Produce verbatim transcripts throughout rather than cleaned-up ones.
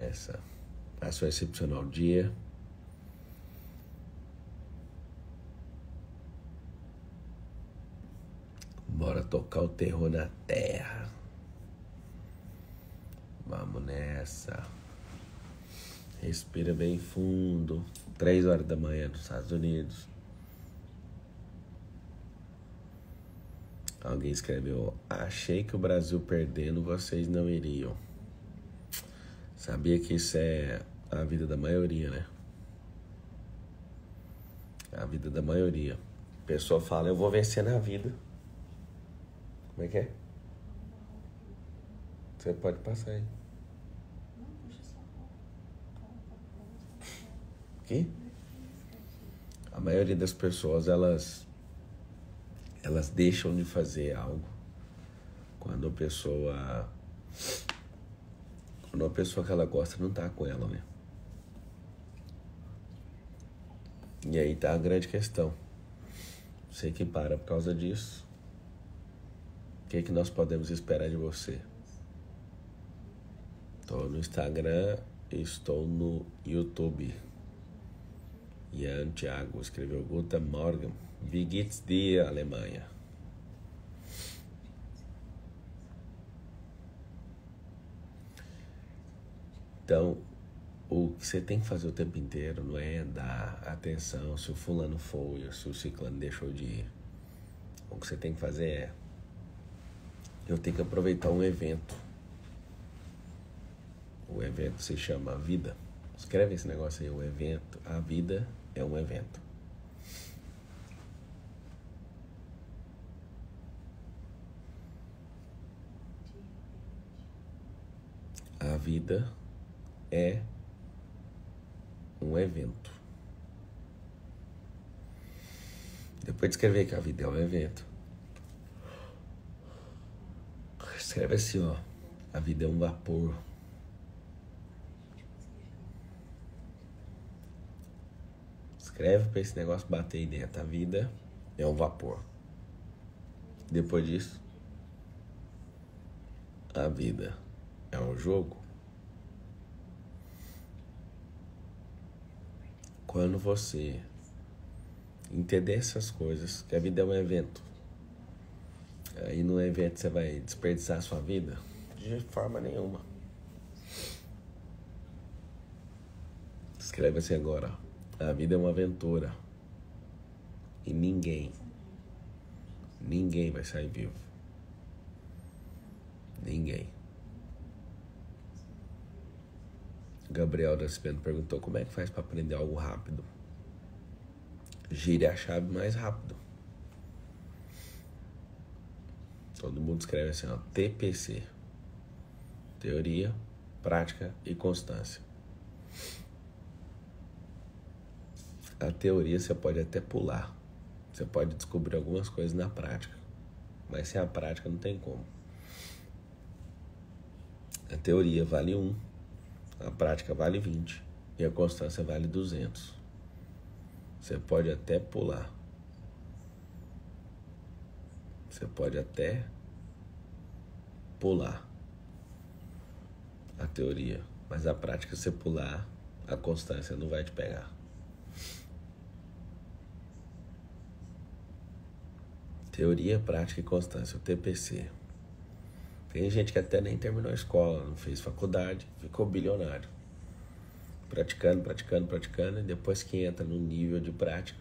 nessa. Faça um excepcional dia. Bora tocar o terror na terra. Vamos nessa. Respira bem fundo. Três horas da manhã nos Estados Unidos. Alguém escreveu: achei que o Brasil perdendo vocês não iriam. Sabia que isso é a vida da maioria, né? A vida da maioria. A pessoa fala: eu vou vencer na vida. Como é que é? Você pode passar aí. Aqui? A maioria das pessoas, elas elas deixam de fazer algo quando a pessoa quando a pessoa que ela gosta não tá com ela, né? E aí tá a grande questão. Você que para por causa disso, o que é que nós podemos esperar de você? Estou no Instagram, estou no YouTube. Ian Thiago escreveu: Guten Morgen, wie geht's dir, Alemanha? Então, o que você tem que fazer o tempo inteiro não é dar atenção se o fulano foi ou se o ciclano deixou de ir. O que você tem que fazer é: eu tenho que aproveitar um evento. O evento se chama Vida. Escreve esse negócio aí, o evento. A vida é um evento. A vida é um evento. Depois de escrever que a vida é um evento, escreve assim, ó: a vida é um vapor. Escreve para esse negócio bater aí dentro. A vida é um vapor. Depois disso, a vida é um jogo. Quando você entender essas coisas, que a vida é um evento, aí no evento você vai desperdiçar a sua vida? De forma nenhuma. Escreve assim agora: a vida é uma aventura. E ninguém, ninguém vai sair vivo. Ninguém. Gabriel Nascimento perguntou: como é que faz para aprender algo rápido? Gire a chave mais rápido. Todo mundo escreve assim, ó: T P C. Teoria, prática e constância. A teoria você pode até pular. Você pode descobrir algumas coisas na prática. Mas sem a prática não tem como. A teoria vale um, a prática vale vinte e a constância vale duzentos. Você pode até pular. Você pode até pular a teoria, mas a prática, se você pular, a constância não vai te pegar. Teoria, prática e constância, o T P C. Tem gente que até nem terminou a escola, não fez faculdade, ficou bilionário. Praticando, praticando, praticando, e depois que entra no nível de prática,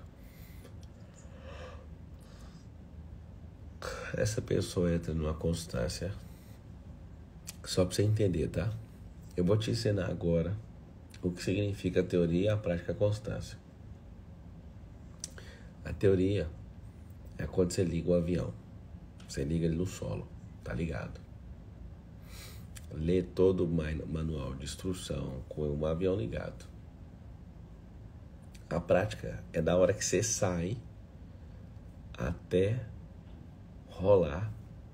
essa pessoa entra numa constância. Só pra você entender, tá? Eu vou te ensinar agora o que significa a teoria, a prática e a constância. A teoria é quando você liga o avião. Você liga ele no solo, tá ligado? Lê todo o manual de instrução com um avião ligado. A prática é da hora que você sai até rolar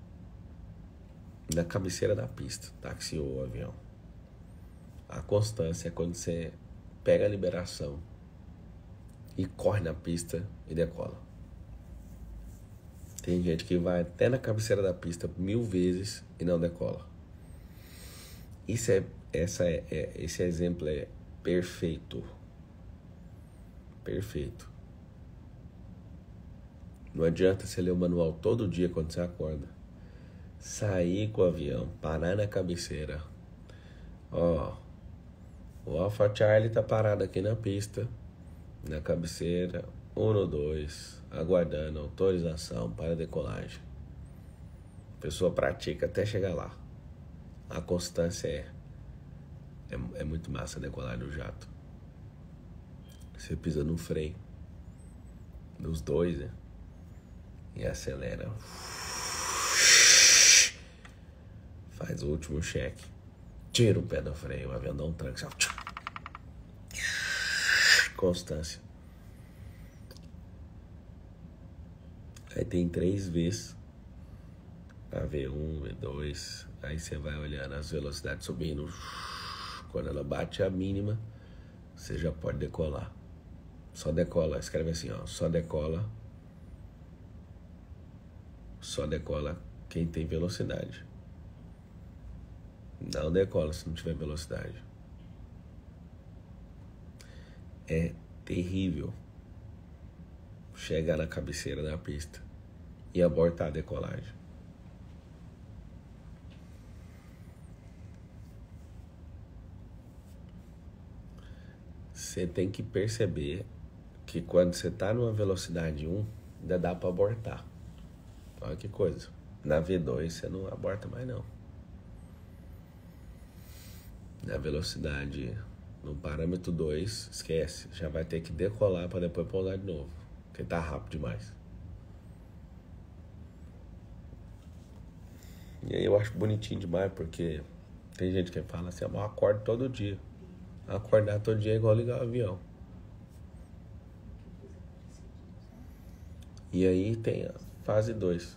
na cabeceira da pista, táxi ou avião. A constância é quando você pega a liberação e corre na pista e decola. Tem gente que vai até na cabeceira da pista mil vezes e não decola. Isso é, essa é, é, esse exemplo é perfeito. Perfeito. Não adianta você ler o manual todo dia quando você acorda. Sair com o avião, parar na cabeceira. Ó, o Alpha Charlie tá parado aqui na pista, na cabeceira, um no dois, aguardando autorização para decolagem. A pessoa pratica até chegar lá. A constância é, é, é muito massa decolar no jato. Você pisa no freio, nos dois, né? E acelera. Faz o último cheque. Tira o pé do freio, o avião dá um tranco. Constância. Aí tem três Vs. A V um, V dois. Aí você vai olhando as velocidades subindo. Quando ela bate a mínima, você já pode decolar. Só decola, escreve assim, ó. Só decola. Só decola quem tem velocidade. Não decola se não tiver velocidade. É terrível chegar na cabeceira da pista e abortar a decolagem. Você tem que perceber que quando você está numa velocidade um, ainda dá para abortar. Olha que coisa. Na V dois você não aborta mais não. Na velocidade, no parâmetro dois, esquece. Já vai ter que decolar para depois pousar de novo. Porque tá rápido demais. E aí eu acho bonitinho demais, porque tem gente que fala assim, eu acordo todo dia. Acordar todo dia é igual ligar o avião. E aí tem a fase dois.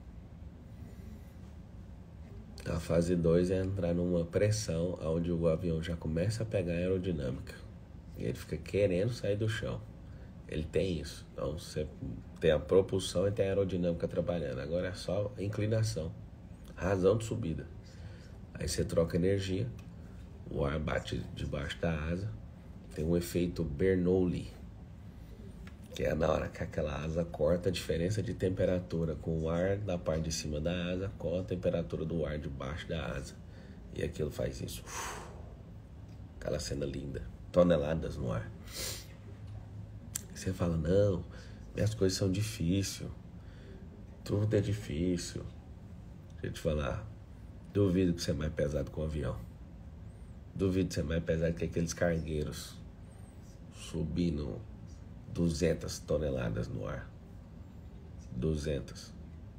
A fase dois é entrar numa pressão onde o avião já começa a pegar aerodinâmica. E ele fica querendo sair do chão. Ele tem isso. Então você tem a propulsão e tem a aerodinâmica trabalhando. Agora é só inclinação. Razão de subida. Aí você troca energia. O ar bate debaixo da asa. Tem um efeito Bernoulli. Que é na hora que aquela asa corta, a diferença de temperatura com o ar da parte de cima da asa com a temperatura do ar debaixo da asa. E aquilo faz isso. Aquela cena linda. Toneladas no ar. Você fala, não, minhas coisas são difíceis. Tudo é difícil. Deixa eu te falar. Duvido que você é mais pesado que um avião. Duvido que você é mais pesado que aqueles cargueiros subindo duzentas toneladas no ar. duzentas.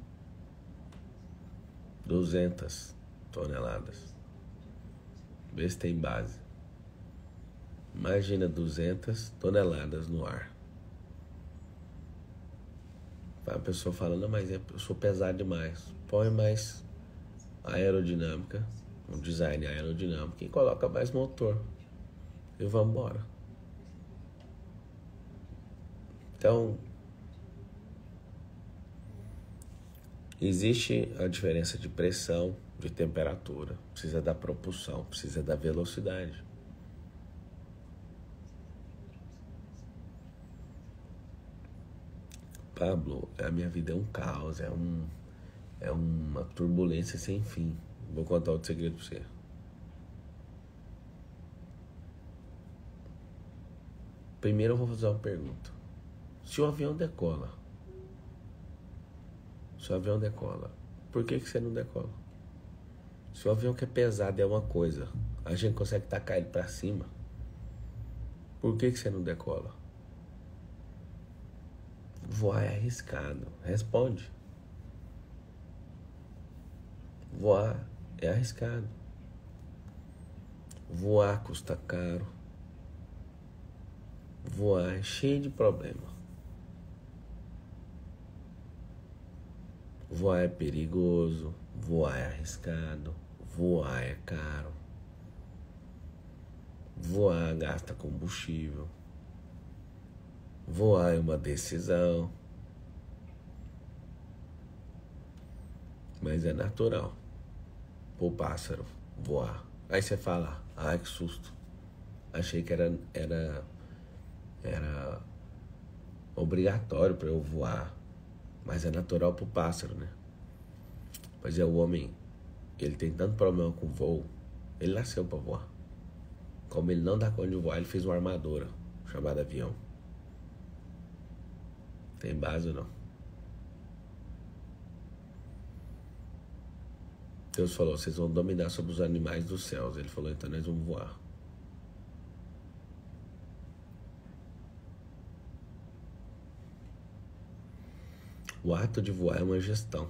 duzentas toneladas. Vê se tem base. Imagina duzentas toneladas no ar. A pessoa fala, não, mas eu sou pesado demais. Põe mais aerodinâmica, um design aerodinâmico e coloca mais motor. E vamos embora. Então, existe a diferença de pressão, de temperatura. Precisa da propulsão, precisa da velocidade. Pablo, a minha vida é um caos, é, um, é uma turbulência sem fim. Vou contar outro segredo pra você. Primeiro eu vou fazer uma pergunta. Se o avião decola, se o avião decola, por que, que você não decola? Se o avião que é pesado é uma coisa, a gente consegue tacar ele pra cima, por que, que você não decola? Voar é arriscado. Responde. Voar é arriscado. Voar custa caro. Voar é cheio de problema. Voar é perigoso. Voar é arriscado. Voar é caro. Voar gasta combustível. Voar é uma decisão. Mas é natural pro pássaro voar. Aí você fala, Ai, que susto. Achei que era, era, era obrigatório para eu voar. Mas é natural pro pássaro, né? Mas é o homem, ele tem tanto problema com voo, ele nasceu para voar. Como ele não dá conta de voar, ele fez uma armadura chamada avião. Tem base ou não? Deus falou, vocês vão dominar sobre os animais dos céus. Ele falou, então nós vamos voar. O ato de voar é uma gestão.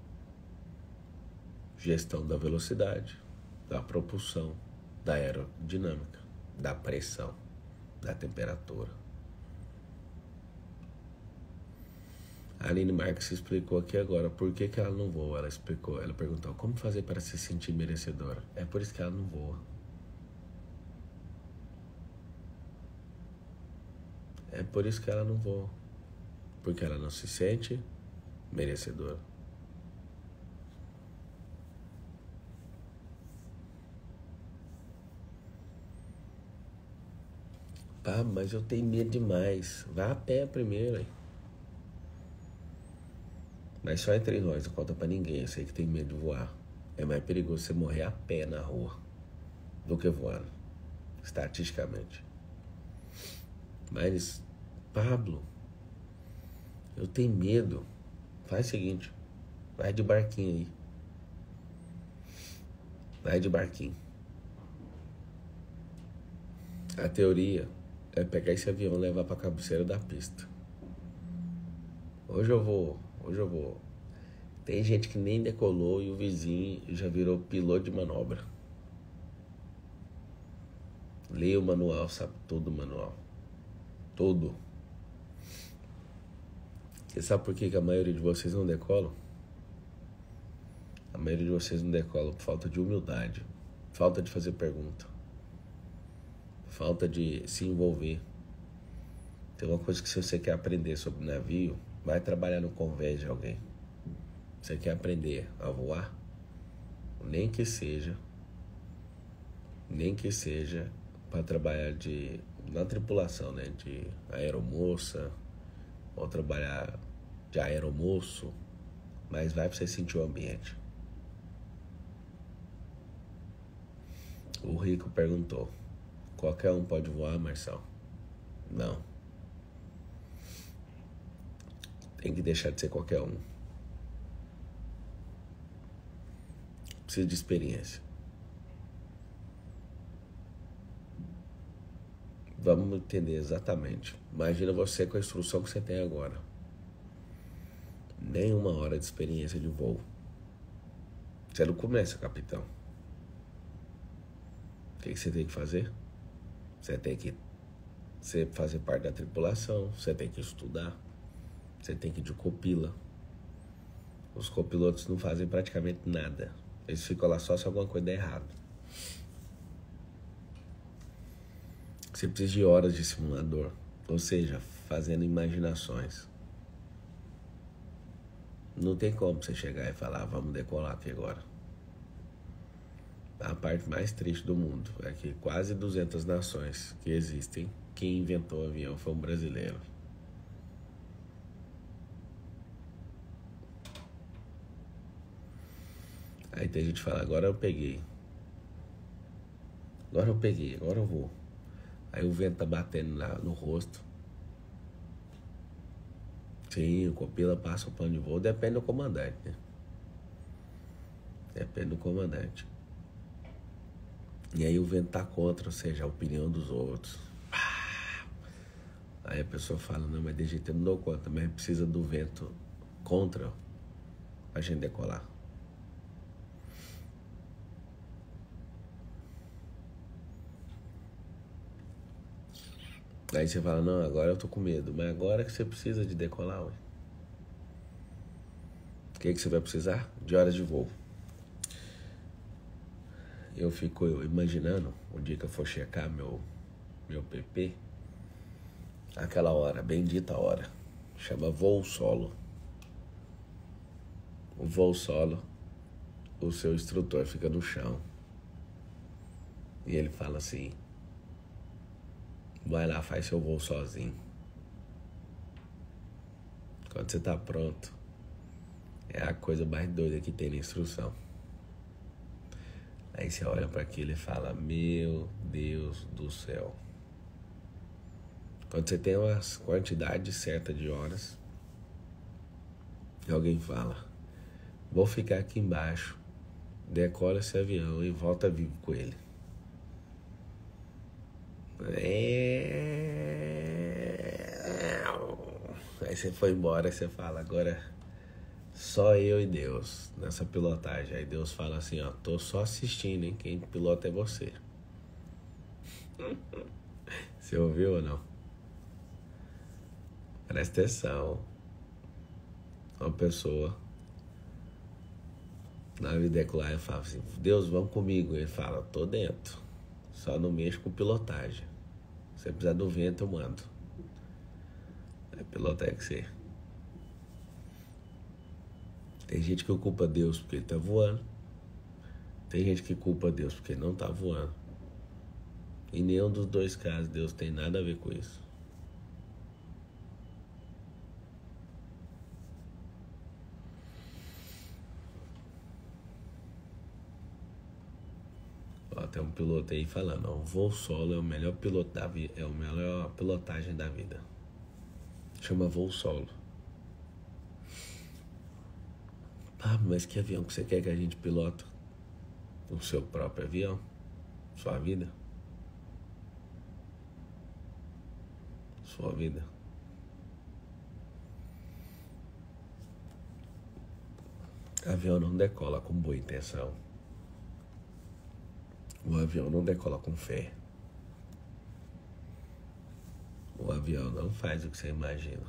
Gestão da velocidade, da propulsão, da aerodinâmica, da pressão, da temperatura. A Aline Marques explicou aqui agora por que, que ela não voa. Ela explicou, ela perguntou como fazer para se sentir merecedora. É por isso que ela não voa. É por isso que ela não voa. Porque ela não se sente merecedora. Pá, mas eu tenho medo demais. Vá a pé primeiro, hein? Mas só entre nós, não conta pra ninguém. Eu sei que tem medo de voar. É mais perigoso você morrer a pé na rua do que voando, estatisticamente. Mas, Pablo, eu tenho medo. Faz o seguinte, vai de barquinho aí. Vai de barquinho. A teoria é pegar esse avião e levar pra cabeceira da pista. Hoje eu vou, hoje eu vou. Tem gente que nem decolou e o vizinho já virou piloto de manobra. Leia o manual, sabe tudo o manual. Tudo. Você sabe por que, que a maioria de vocês não decolam? A maioria de vocês não decolam por falta de humildade, falta de fazer pergunta, falta de se envolver. Tem uma coisa que se você quer aprender sobre navio, vai trabalhar no convés de alguém. Você quer aprender a voar? Nem que seja, nem que seja para trabalhar de, na tripulação, né? De aeromoça, ou trabalhar de aeromoço, mas vai para você sentir o ambiente. O Rico perguntou, qualquer um pode voar, Marcelo? Não. Tem que deixar de ser qualquer um. Precisa de experiência. Vamos entender exatamente. Imagina você com a instrução que você tem agora. Nenhuma hora de experiência de voo. Você não começa, capitão. O que, que você tem que fazer? Você tem que você fazer parte da tripulação, você tem que estudar, você tem que ir de copila. Os copilotos não fazem praticamente nada. Eles ficam lá só se alguma coisa der errado. Você precisa de horas de simulador, ou seja, fazendo imaginações. Não tem como você chegar e falar, vamos decolar aqui agora. A parte mais triste do mundo é que quase duzentas nações que existem, quem inventou o avião foi um brasileiro. Aí tem gente que fala, agora eu peguei. Agora eu peguei, agora eu vou. Aí o vento tá batendo lá no rosto. Sim, o copila passa o plano de voo, depende do comandante, né? Depende do comandante. E aí o vento tá contra, ou seja, a opinião dos outros. Aí a pessoa fala, não, mas de jeito eu não dou conta, mas precisa do vento contra a gente decolar. Aí você fala, não, agora eu tô com medo, mas agora que você precisa de decolar, ué. O que, que você vai precisar? De horas de voo. Eu fico imaginando, o dia que eu for checar meu, meu P P, aquela hora, bendita hora, chama voo solo. O voo solo, o seu instrutor fica no chão. E ele fala assim: vai lá, faz seu voo sozinho. Quando você tá pronto, é a coisa mais doida que tem na instrução. Aí você olha para aquilo e fala: meu Deus do céu. Quando você tem uma quantidade certa de horas, alguém fala: vou ficar aqui embaixo, decola esse avião e volta vivo com ele. É... Aí você foi embora e você fala: agora só eu e Deus nessa pilotagem. Aí Deus fala assim: ó, tô só assistindo, hein? Quem pilota é você. Você ouviu ou não? Presta atenção. Uma pessoa na vida decolar e fala assim: Deus, vamos comigo. Ele fala: tô dentro, só não mexo com pilotagem. Se você precisar do vento, eu mando. É pilotar é que você. Tem gente que culpa Deus porque ele tá voando. Tem gente que culpa Deus porque ele não tá voando. Em nenhum dos dois casos Deus tem nada a ver com isso. Ó, tem um piloto aí falando: ó, o voo solo é o melhor piloto da vida, é a melhor pilotagem da vida. Chama voo solo. Ah, mas que avião que você quer que a gente pilota? O seu próprio avião? Sua vida? Sua vida? Avião não decola com boa intenção. O avião não decola com fé. O avião não faz o que você imagina.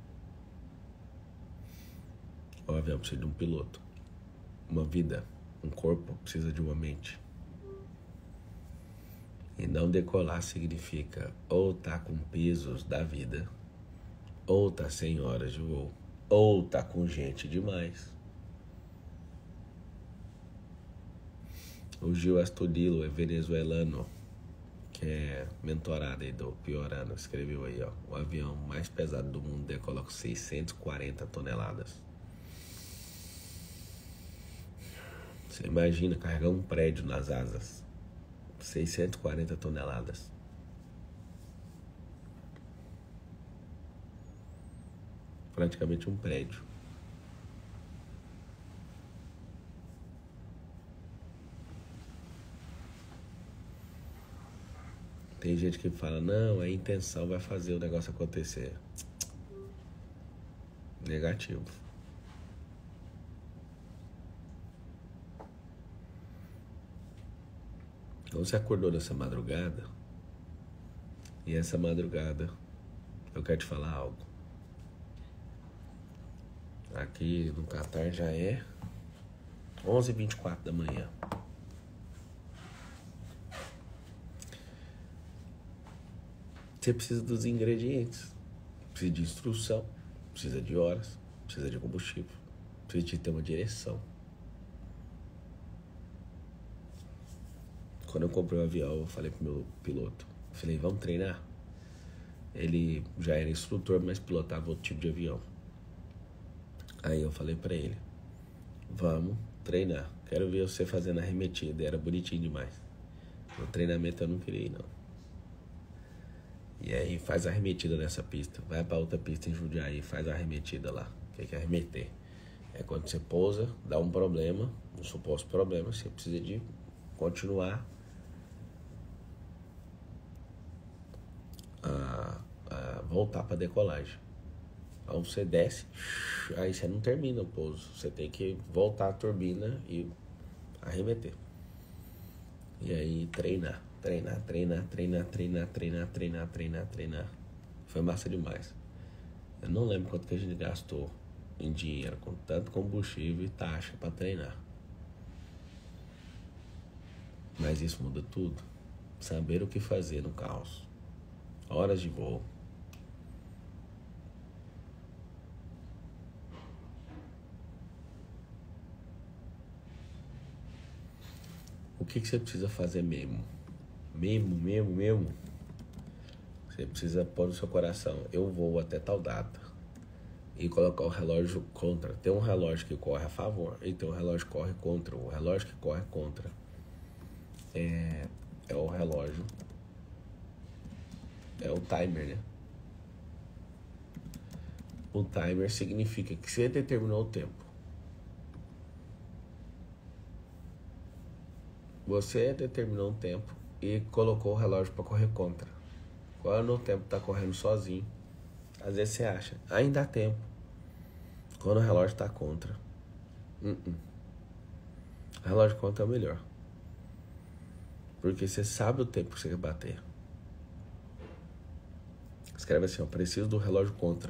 O avião precisa de um piloto. Uma vida, um corpo precisa de uma mente. E não decolar significa ou tá com pesos da vida, ou tá sem horas de voo, ou tá com gente demais. O Gil Astudillo é venezuelano, que é mentorado aí do Piorano, escreveu aí, ó: o avião mais pesado do mundo decola com seiscentas e quarenta toneladas. Você imagina carregar um prédio nas asas. seiscentas e quarenta toneladas. Praticamente um prédio. Tem gente que fala: não, a intenção vai fazer o negócio acontecer. Negativo. Então você acordou nessa madrugada, e essa madrugada eu quero te falar algo. Aqui no Catar já é onze e vinte e quatro da manhã. Você precisa dos ingredientes. Precisa de instrução, precisa de horas, precisa de combustível, precisa de ter uma direção. Quando eu comprei o avião, eu falei pro meu piloto, falei: vamos treinar? Ele já era instrutor, mas pilotava outro tipo de avião. Aí eu falei pra ele: vamos treinar, quero ver você fazendo arremetida. Era bonitinho demais. No treinamento eu não queria ir, não. E aí faz a arremetida nessa pista, vai pra outra pista em Jundiaí, faz a arremetida lá. O que é arremeter? É quando você pousa, dá um problema, um suposto problema, você precisa de continuar a, a voltar pra decolagem. Então você desce, aí você não termina o pouso, você tem que voltar a turbina e arremeter. E aí treinar, treinar, treinar, treinar, treinar, treinar, treinar, treinar, treinar. Foi massa demais. Eu não lembro quanto que a gente gastou em dinheiro com tanto combustível e taxa para treinar. Mas isso muda tudo. Saber o que fazer no caos. Horas de voo. O que, que você precisa fazer mesmo? mesmo, mesmo, mesmo, você precisa pôr no seu coração, eu vou até tal data. E colocar o relógio contra. Tem um relógio que corre a favor e tem um relógio que corre contra. O relógio que corre contra é, é o relógio, é o timer, né? O timer significa que você determinou o tempo. Você determinou um tempo e colocou o relógio para correr contra. Quando o tempo está correndo sozinho, às vezes você acha, ainda há tempo. Quando o relógio está contra, uh -uh. o relógio contra é o melhor. Porque você sabe o tempo que você quer bater. Escreve assim, ó, preciso do relógio contra.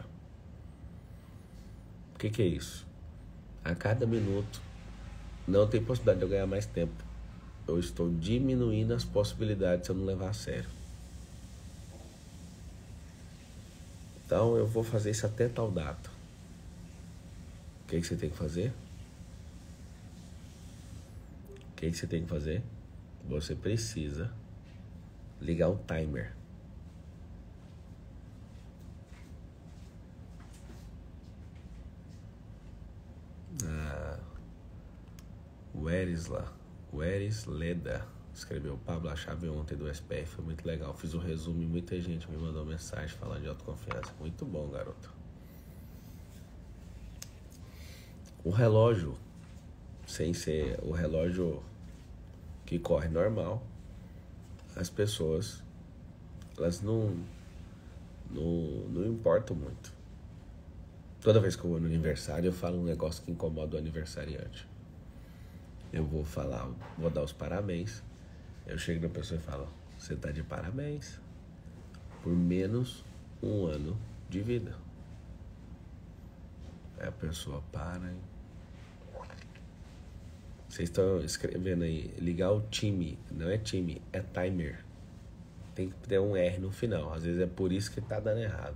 O que que é isso? A cada minuto não tem possibilidade de eu ganhar mais tempo. Eu estou diminuindo as possibilidades se eu não levar a sério. Então eu vou fazer isso até tal data. O que que você tem que fazer? O que que você tem que fazer? Você precisa ligar o timer. Ah, Werisla, Werisleda escreveu Pablo, a chave ontem do S P F foi muito legal. Fiz o resumo e muita gente me mandou mensagem falando de autoconfiança. Muito bom, garoto. O relógio, sem ser o relógio que corre normal, as pessoas, elas não, não, não importam muito. Toda vez que eu vou no aniversário, eu falo um negócio que incomoda o aniversariante. Eu vou falar, vou dar os parabéns. Eu chego na pessoa e falo, você tá de parabéns por menos um ano de vida. Aí a pessoa para, hein? Vocês estão escrevendo aí, ligar o time, não é time, é timer. Tem que ter um R no final, às vezes é por isso que tá dando errado.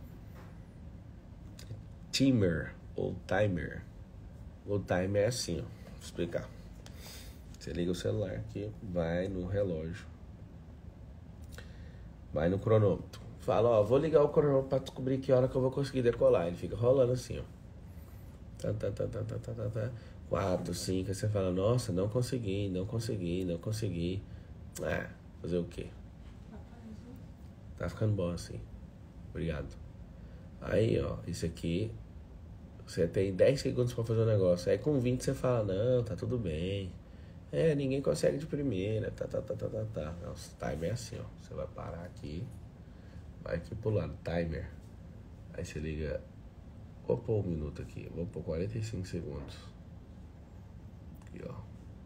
Timer ou timer. O timer é assim, ó, vou explicar. Você liga o celular aqui, vai no relógio, vai no cronômetro. Fala, ó, vou ligar o cronômetro pra descobrir que hora que eu vou conseguir decolar. Ele fica rolando assim, ó. Tá, tá, tá, tá, tá, tá, tá, tá. Quatro, cinco, aí você fala, nossa, não consegui, não consegui, não consegui. Ah, fazer o quê? Tá ficando bom assim. Obrigado. Aí, ó, isso aqui, você tem dez segundos pra fazer o negócio. Aí com vinte você fala, não, tá tudo bem. É, ninguém consegue de primeira, tá, tá, tá, tá, tá, tá. Nossa, timer é assim, ó. Você vai parar aqui, vai aqui pro lado, timer. Aí você liga, vou pôr um minuto aqui, vou pôr quarenta e cinco segundos. Aqui, ó.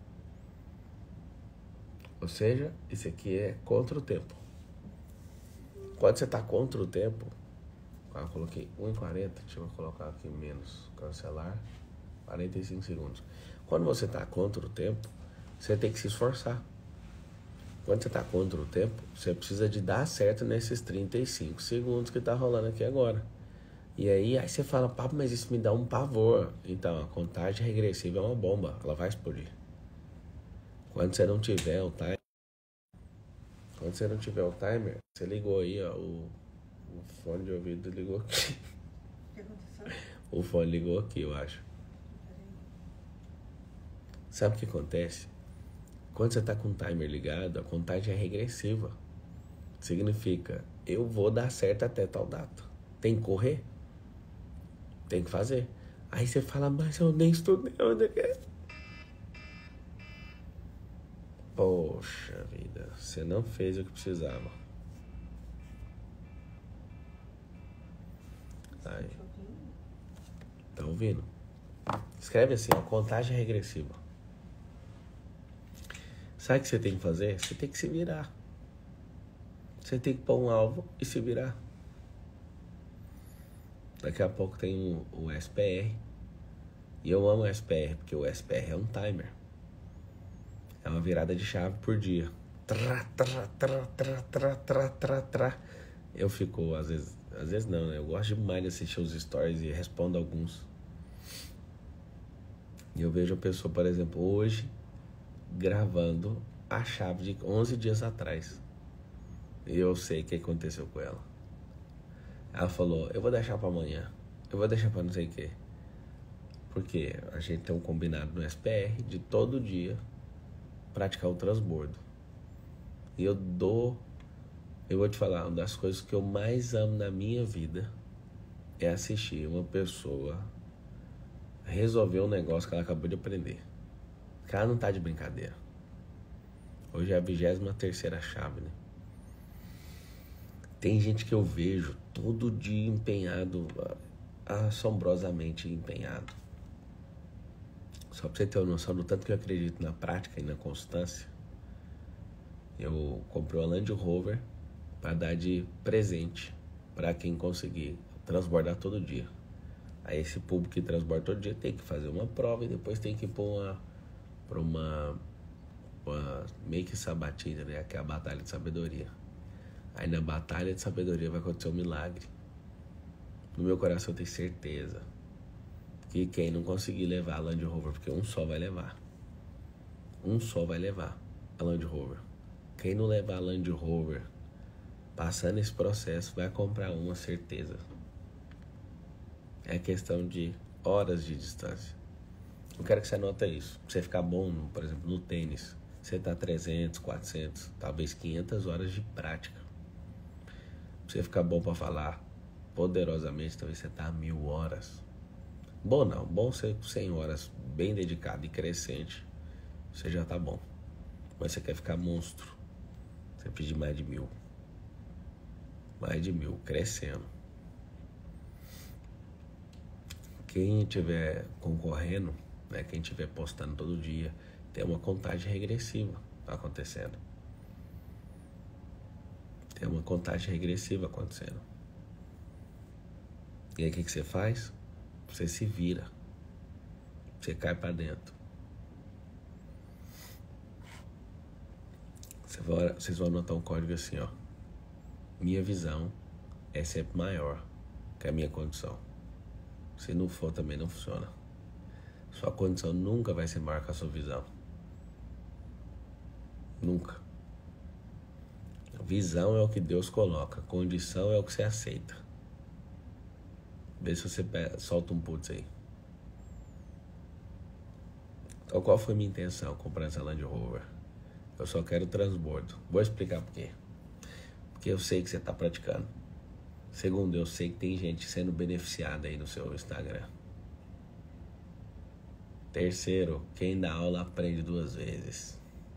Ou seja, isso aqui é contra o tempo. Quando você tá contra o tempo, ah, eu coloquei um e quarenta, deixa eu colocar aqui menos, cancelar, quarenta e cinco segundos. Quando você tá contra o tempo, você tem que se esforçar. Quando você tá contra o tempo, você precisa de dar certo nesses trinta e cinco segundos que tá rolando aqui agora. E aí, aí você fala, papo, mas isso me dá um pavor. Então, a contagem regressiva é uma bomba, ela vai explodir. Quando você não tiver o timer, quando você não tiver o timer, você ligou aí, ó, o, o fone de ouvido ligou aqui. O que aconteceu? O fone ligou aqui, eu acho. Sabe o que acontece? Quando você está com o timer ligado, a contagem é regressiva. Significa, eu vou dar certo até tal data. Tem que correr? Tem que fazer. Aí você fala, mas eu nem estudei. Onde é? Poxa vida, você não fez o que precisava. Aí. Tá ouvindo? Escreve assim, ó, contagem regressiva. Sabe o que você tem que fazer? Você tem que se virar. Você tem que pôr um alvo e se virar. Daqui a pouco tem o, o S P R. E eu amo o S P R, porque o S P R é um timer. É uma virada de chave por dia. Tra, tra, tra, tra, tra, tra, tra, tra. Eu fico, às vezes, às vezes não, né? Eu gosto demais de assistir os stories e respondo alguns. E eu vejo a pessoa, por exemplo, hoje, gravando a chave de onze dias atrás. E eu sei o que aconteceu com ela. Ela falou, eu vou deixar pra amanhã. Eu vou deixar pra não sei o quê. Porque a gente tem um combinado no S P R de todo dia praticar o transbordo. E eu dou... Eu vou te falar, uma das coisas que eu mais amo na minha vida é assistir uma pessoa resolver um negócio que ela acabou de aprender. Que ela não tá de brincadeira. Hoje é a vigésima terceira chave, né? Tem gente que eu vejo todo dia empenhado, assombrosamente empenhado. Só pra você ter uma noção do tanto que eu acredito na prática e na constância. Eu comprei uma Land Rover para dar de presente para quem conseguir transbordar todo dia. Aí esse público que transborda todo dia tem que fazer uma prova e depois tem que ir para uma, pra uma, uma meio que sabatina, né? Que é a batalha de sabedoria. Aí na batalha de sabedoria vai acontecer um milagre. No meu coração eu tenho certeza que quem não conseguir levar a Land Rover, porque um só vai levar. Um só vai levar a Land Rover. Quem não levar a Land Rover, passando esse processo, vai comprar uma, certeza. É questão de horas de distância. Eu quero que você anote isso. Pra você ficar bom, no, por exemplo, no tênis, você tá trezentas, quatrocentas, talvez quinhentas horas de prática. Pra você ficar bom para falar poderosamente, talvez você tá a mil horas. Bom não, bom ser cem horas, bem dedicado e crescente, você já tá bom. Mas você quer ficar monstro, você precisa de mais de mil. Mais de mil, crescendo. Quem estiver concorrendo, né, quem estiver postando todo dia, tem uma contagem regressiva acontecendo. Tem uma contagem regressiva acontecendo. E aí o que, que você faz? Você se vira. Você cai pra dentro. Você vai, vocês vão anotar um código assim, ó. Minha visão é sempre maior que a minha condição. Se não for, também não funciona. Sua condição nunca vai ser maior que a sua visão. Nunca. Visão é o que Deus coloca. Condição é o que você aceita. Vê se você solta um putz aí. Então qual foi minha intenção comprando essa Land Rover? Eu só quero transbordo. Vou explicar por quê. Porque eu sei que você está praticando. Segundo, eu sei que tem gente sendo beneficiada aí no seu Instagram. Terceiro, quem dá aula aprende duas vezes.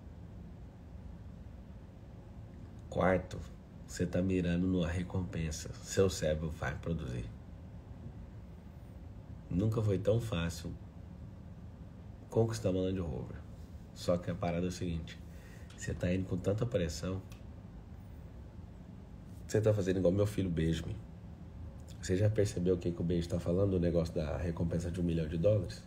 Quarto, você está mirando numa recompensa. Seu cérebro vai produzir. Nunca foi tão fácil conquistar uma Land Rover. Só que a parada é o seguinte. Você está indo com tanta pressão. Você tá fazendo igual meu filho Benjamin. Você já percebeu o que, que o Benjamin tá falando? O negócio da recompensa de um milhão de dólares?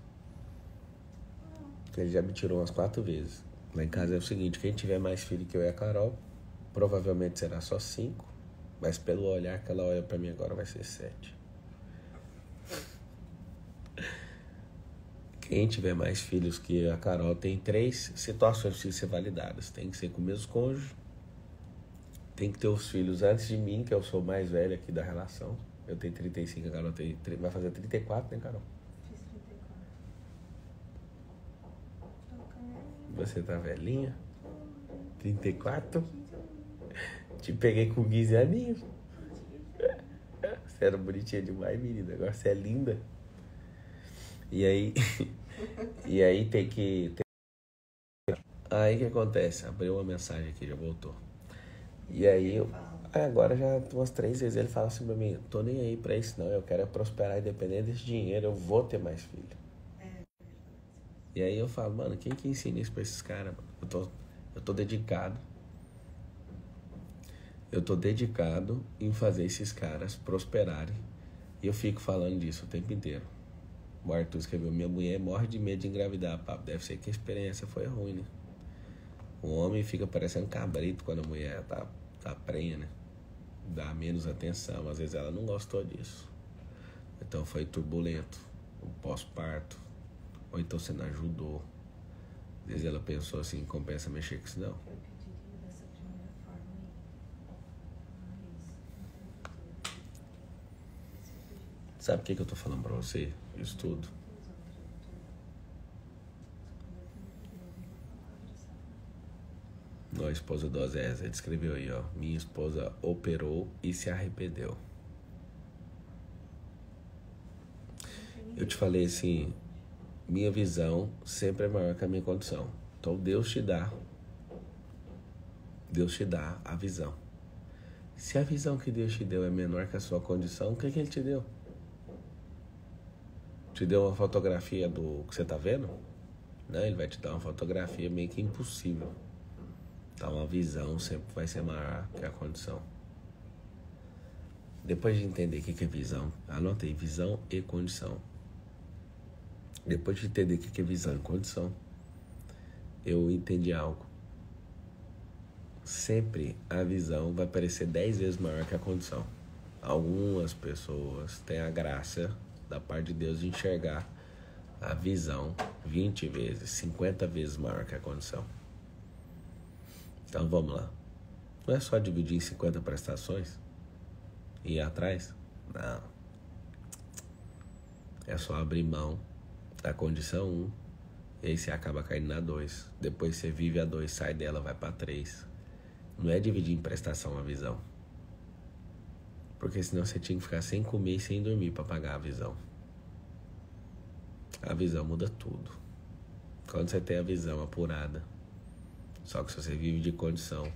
Ele já me tirou umas quatro vezes. Lá em casa é o seguinte, quem tiver mais filho que eu e a Carol, provavelmente será só cinco. Mas pelo olhar que ela olha pra mim agora vai ser sete. Quem tiver mais filhos que a Carol tem três situações que precisam ser validadas. Tem que ser com o mesmo cônjuge. Tem que ter os filhos antes de mim, que eu sou o mais velho aqui da relação. Eu tenho trinta e cinco, a Carol tem, vai fazer trinta e quatro, né, Carol? Fiz trinta e quatro. Você tá velhinha? trinta e quatro? Te peguei com quinze aninhos. Você era bonitinha demais, menina. Agora você é linda. E aí... e aí tem que... Tem... Aí o que acontece? Abriu uma mensagem aqui, já voltou. E aí, eu, agora já umas três vezes ele fala assim pra mim, tô nem aí pra isso não, eu quero prosperar independente desse dinheiro, eu vou ter mais filho. É. E aí eu falo, mano, quem que ensina isso pra esses caras, mano? Eu tô, eu tô dedicado, eu tô dedicado em fazer esses caras prosperarem. E eu fico falando disso o tempo inteiro. O Arthur escreveu, minha mulher morre de medo de engravidar, papo. Deve ser que a experiência foi ruim, né? O homem fica parecendo cabrito quando a mulher tá, tá prenha, né? Dá menos atenção. Às vezes ela não gostou disso. Então foi turbulento. O pós-parto. Ou então você não ajudou. Às vezes ela pensou assim, compensa mexer com isso não. Eu pediria dessa primeira forma aí. Mas. Sabe por que, que eu tô falando pra você? Isso tudo. A esposa do Osés, ele escreveu aí, ó. Minha esposa operou e se arrependeu. Eu te falei assim, minha visão sempre é maior que a minha condição. Então Deus te dá, Deus te dá a visão. Se a visão que Deus te deu é menor que a sua condição, o que, que Ele te deu? Te deu uma fotografia do que você tá vendo? Não, Ele vai te dar uma fotografia meio que impossível. Então a visão sempre vai ser maior que a condição. Depois de entender o que é visão, anota aí, visão e condição. Depois de entender o que é visão e condição, eu entendi algo. Sempre a visão vai parecer dez vezes maior que a condição. Algumas pessoas têm a graça da parte de Deus de enxergar a visão vinte vezes, cinquenta vezes maior que a condição. Então vamos lá. Não é só dividir em cinquenta prestações e ir atrás? Não. É só abrir mão da condição um e aí você acaba caindo na dois. Depois você vive a dois, sai dela, vai para três. Não é dividir em prestação a visão. Porque senão você tinha que ficar sem comer e sem dormir para pagar a visão. A visão muda tudo. Quando você tem a visão apurada. Só que se você vive de condição.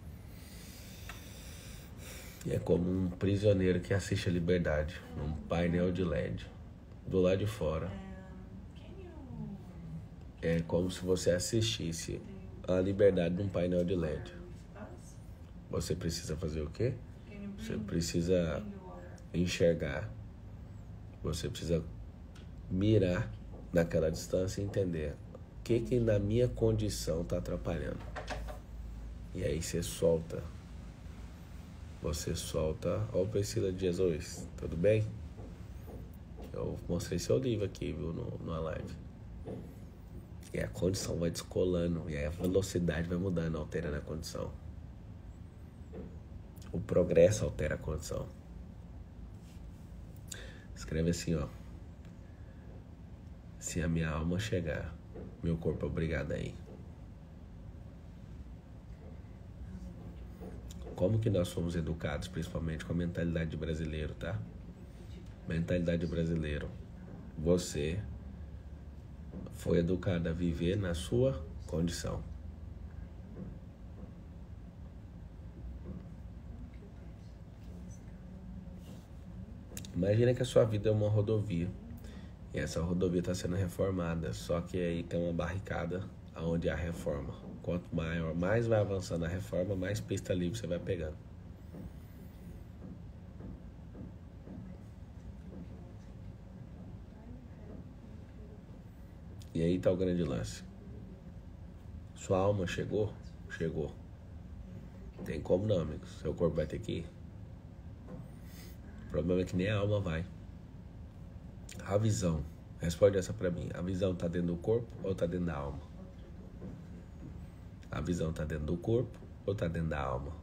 É como um prisioneiro que assiste a liberdade num painel de L E D. Do lado de fora. É como se você assistisse a liberdade num painel de L E D. Você precisa fazer o quê? Você precisa enxergar. Você precisa mirar naquela distância e entender o que que na minha condição está atrapalhando. E aí você solta. Você solta. Ó, Priscila de Jesus, tudo bem? Eu mostrei seu livro aqui, viu, no, numa live. E a condição vai descolando. E aí a velocidade vai mudando, alterando a condição. O progresso altera a condição. Escreve assim, ó. Se a minha alma chegar, meu corpo é obrigado a ir. Como que nós fomos educados, principalmente com a mentalidade brasileira, tá? Mentalidade brasileira. Você foi educado a viver na sua condição. Imagina que a sua vida é uma rodovia. E essa rodovia está sendo reformada. Só que aí tem uma barricada onde há reforma. Quanto maior, mais vai avançando a reforma, mais pista livre você vai pegando. E aí está o grande lance. Sua alma chegou? Chegou. Tem como não, amigos. Seu corpo vai ter que ir. O problema é que nem a alma vai. A visão. Responde essa pra mim. A visão tá dentro do corpo ou tá dentro da alma? A visão tá dentro do corpo ou tá dentro da alma?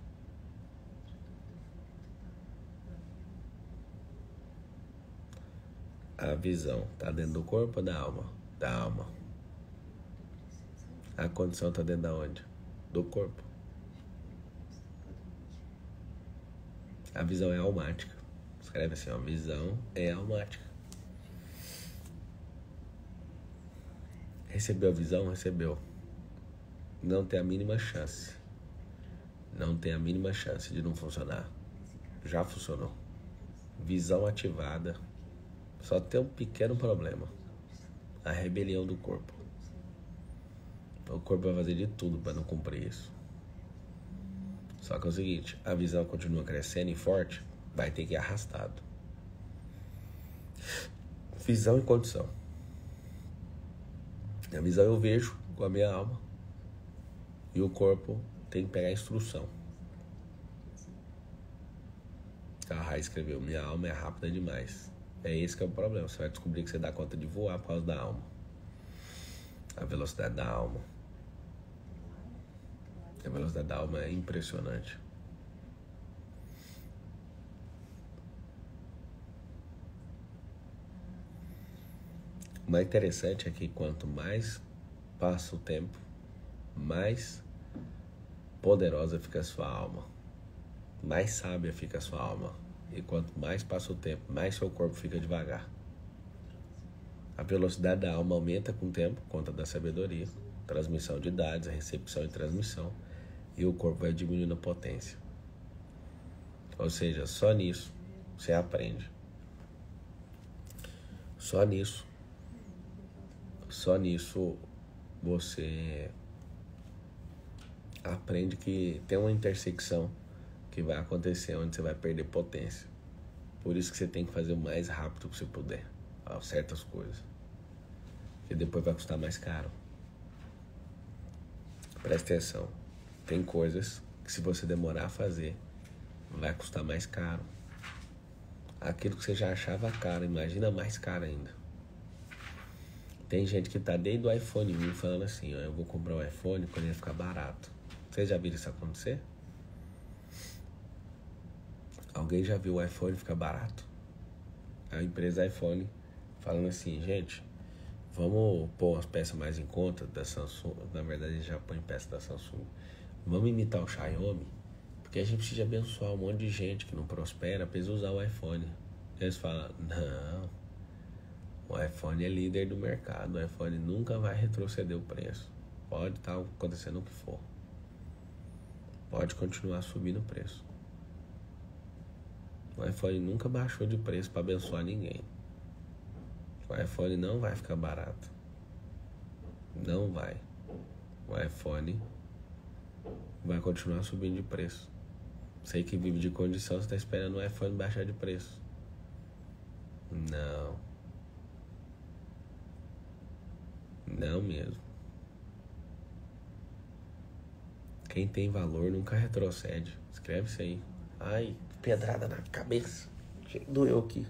A visão tá dentro do corpo ou da alma? Da alma. A condição tá dentro da onde? Do corpo. A visão é almática. Escreve assim, ó. Visão é almática. Recebeu a visão? Recebeu. Não tem a mínima chance. Não tem a mínima chance de não funcionar. Já funcionou. Visão ativada. Só tem um pequeno problema. A rebelião do corpo. O corpo vai fazer de tudo para não cumprir isso. Só que é o seguinte, a visão continua crescendo e forte, vai ter que ir arrastado. Visão e condição. A visão eu vejo com a minha alma. E o corpo tem que pegar a instrução. A Rai escreveu, minha alma é rápida demais. É esse que é o problema. Você vai descobrir que você dá conta de voar por causa da alma. A velocidade da alma. A velocidade da alma é impressionante. O mais interessante é que quanto mais passa o tempo, mais poderosa fica a sua alma. Mais sábia fica a sua alma. E quanto mais passa o tempo, mais seu corpo fica devagar. A velocidade da alma aumenta com o tempo, por conta da sabedoria, transmissão de dados, a recepção e transmissão. E o corpo vai diminuindo a potência. Ou seja, só nisso você aprende. Só nisso. Só nisso você aprende que tem uma intersecção que vai acontecer onde você vai perder potência. Por isso que você tem que fazer o mais rápido que você puder certas coisas. E depois vai custar mais caro. Presta atenção. Tem coisas que se você demorar a fazer, vai custar mais caro. Aquilo que você já achava caro, imagina mais caro ainda. Tem gente que tá desde o iPhone um falando assim, ó, eu vou comprar o iPhone quando ele ficar barato. Vocês já viram isso acontecer? Alguém já viu o iPhone ficar barato? A empresa iPhone falando assim, gente, vamos pôr umas peças mais em conta da Samsung. Na verdade, eles já põem peças da Samsung. Vamos imitar o Xiaomi, porque a gente precisa abençoar um monte de gente que não prospera para eles usar o iPhone. Eles falam, não, o iPhone é líder do mercado, o iPhone nunca vai retroceder o preço. Pode estar acontecendo o que for. Pode continuar subindo o preço. O iPhone nunca baixou de preço para abençoar ninguém. O iPhone não vai ficar barato. Não vai. O iPhone vai continuar subindo de preço. Você que vive de condição, você está esperando o iPhone baixar de preço. Não. Não mesmo. Quem tem valor nunca retrocede. Escreve isso aí. Ai, pedrada na cabeça. Doeu aqui.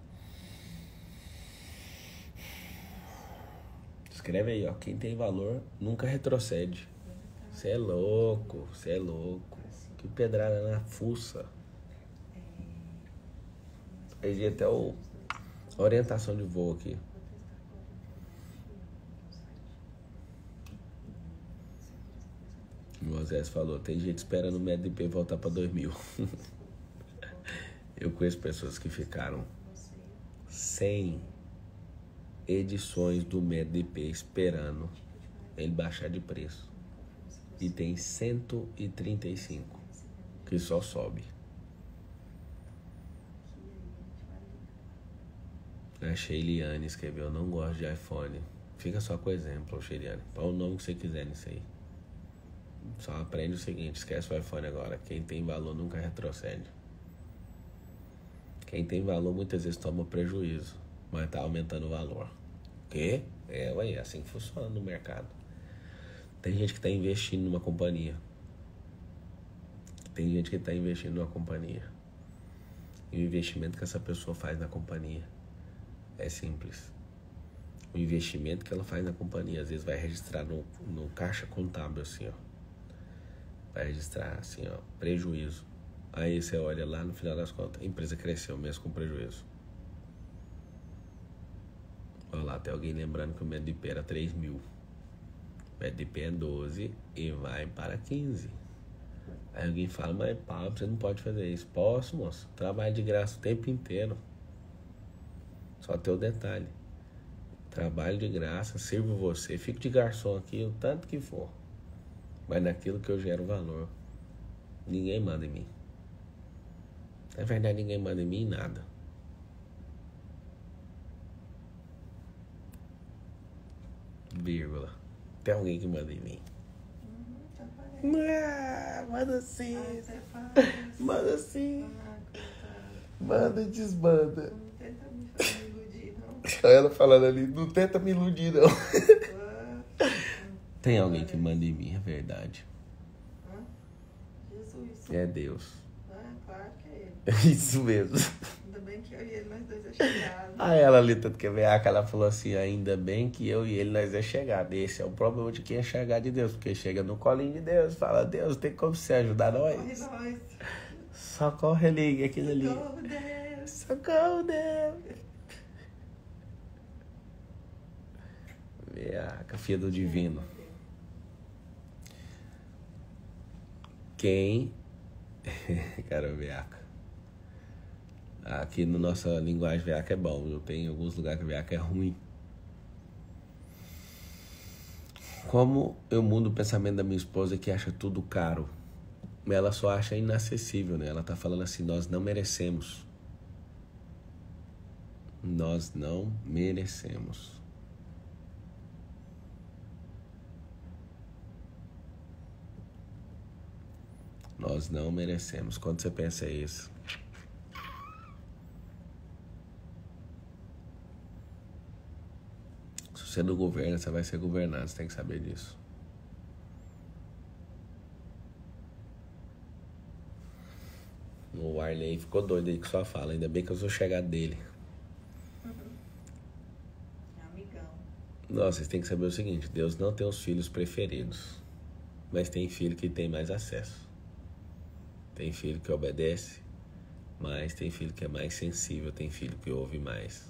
Escreve aí, ó. Quem tem valor nunca retrocede. Você é louco, você é louco. Que pedrada na fuça. Perdi até o... a orientação de voo aqui. O Moisés falou, tem gente esperando o M E D P voltar para dois mil. Eu conheço pessoas que ficaram cem edições do M E D P esperando ele baixar de preço. E tem cento e trinta e cinco que só sobe. A Sheiliane escreveu, não gosto de iPhone. Fica só com o exemplo, Sheiliane. Põe o nome que você quiser nisso aí. Só aprende o seguinte, esquece o iPhone agora. Quem tem valor nunca retrocede. Quem tem valor muitas vezes toma prejuízo, mas tá aumentando o valor. O quê? É, ué, é assim que funciona no mercado. Tem gente que tá investindo numa companhia. Tem gente que tá investindo numa companhia. E o investimento que essa pessoa faz na companhia é simples. O investimento que ela faz na companhia, às vezes vai registrar no, no caixa contábil, assim, ó. Vai registrar, assim, ó, prejuízo. Aí você olha lá, no final das contas, a empresa cresceu mesmo com prejuízo. Olha lá, tem alguém lembrando que o M E D P era três mil. O M E D P é doze e vai para quinze. Aí alguém fala, mas Pablo, você não pode fazer isso. Posso, moço. Trabalho de graça o tempo inteiro. Só tem o detalhe. Trabalho de graça, sirvo você. Fico de garçom aqui o tanto que for. Mas naquilo que eu gero valor. Ninguém manda em mim. Na verdade, ninguém manda em mim em nada. Vírgula. Tem alguém que manda em mim. Ah, manda sim. Manda sim. Manda e desmanda. Não tenta me fazer me iludir, não. Olha ela falando ali, não tenta me iludir, não. Tem alguém que manda em mim, é verdade. Jesus. É Deus. Ah, claro que é ele. Isso mesmo. Ainda bem bem que eu e ele, nós dois é chegado. Aí ela ali, tanto que é veaca, ela falou assim, ainda bem que eu e ele, nós é chegado. Esse é o problema de quem é chegado de Deus, porque chega no colinho de Deus, fala, Deus, tem como você ajudar Corre nós? nós. Socorre ali, aquilo ali. Socorro, Deus. Socorro, Deus. Veaca, filha do divino. Quem... Cara, veaca. Aqui na nossa linguagem, veaca é bom. Eu tenho alguns lugares que veaca é ruim. Como eu mudo o pensamento da minha esposa que acha tudo caro? Ela só acha inacessível, né? Ela tá falando assim, nós não merecemos. Nós não merecemos. Nós não merecemos. Quando você pensa isso? Se você não governa, você vai ser governado. Você tem que saber disso. O Arley ficou doido aí com sua fala. Ainda bem que eu sou chegado dele. Amigão. Nossa, vocês têm que saber o seguinte. Deus não tem os filhos preferidos. Mas tem filho que tem mais acesso. Tem filho que obedece, mas tem filho que é mais sensível, tem filho que ouve mais.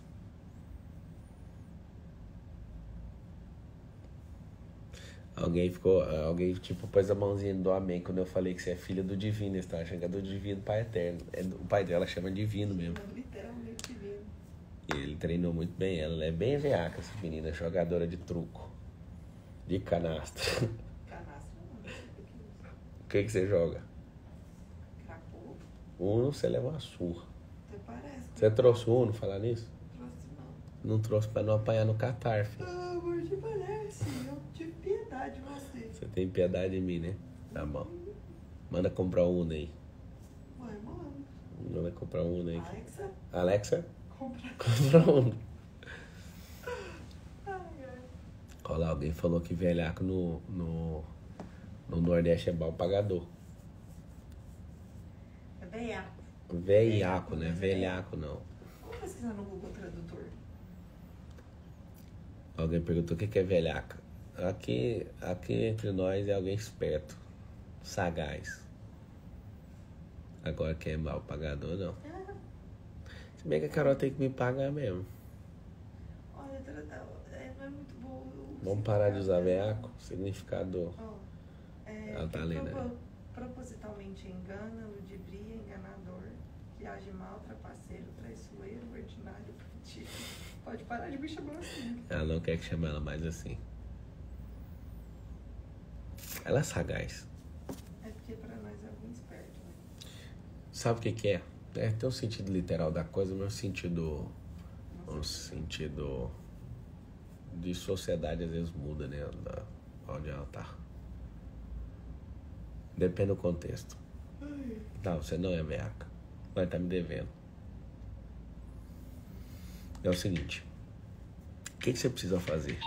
Alguém ficou, alguém tipo pôs a mãozinha do amém quando eu falei que você é filha do divino, eles estão achando que é do divino Pai Eterno. É, o pai dela chama divino mesmo. Não, literalmente divino. E ele treinou muito bem ela, ela é bem veaca essa menina, jogadora de truco, de canastra. Canastra não, não sei o que é isso. O que que você joga? Cracu? Uno, você leva uma surra. Até parece. Você trouxe o Uno, falar nisso? Trouxe não. Não trouxe pra não apanhar no Catar, filho. Ah, amor, te parece. Eu tive piedade de você. Você tem piedade de mim, né? Tá bom. Manda comprar um Uno aí. Ué, mano. Manda comprar um Uno aí. Alexa, Alexa, compra. compra um Uno. Ai, ai. Olha lá, alguém falou que velhaco no, no, no Nordeste é mal pagador. É veiaco. Velhaco, né? Velhaco não. Vamos pesquisar no Google Tradutor. Alguém perguntou o que que é velhaca. Aqui, aqui entre nós é alguém esperto, sagaz. Agora quem é mal pagador, não. Ah, Se bem que a Carol tem que me pagar mesmo. olha, tra- é, não é muito bom. o Vamos parar de usar significado. velhaco? Significado. Ó, é, Ela tá que lendo, propo- né? propositalmente engana, ludibria, enganador, que age mal, trapaceiro, traiçoeiro, ordinário, partido. Pode parar de me chamar assim. Ela não quer que chame ela mais assim. Ela é sagaz. É porque pra nós é alguém esperto, né? Sabe o que que é? É, tem um sentido literal da coisa, mas um sentido... Um sentido... De sociedade às vezes muda, né? Da, onde ela tá. Depende do contexto. Não, você não é veaca. Mas tá me devendo. É o seguinte. O que que você precisa fazer?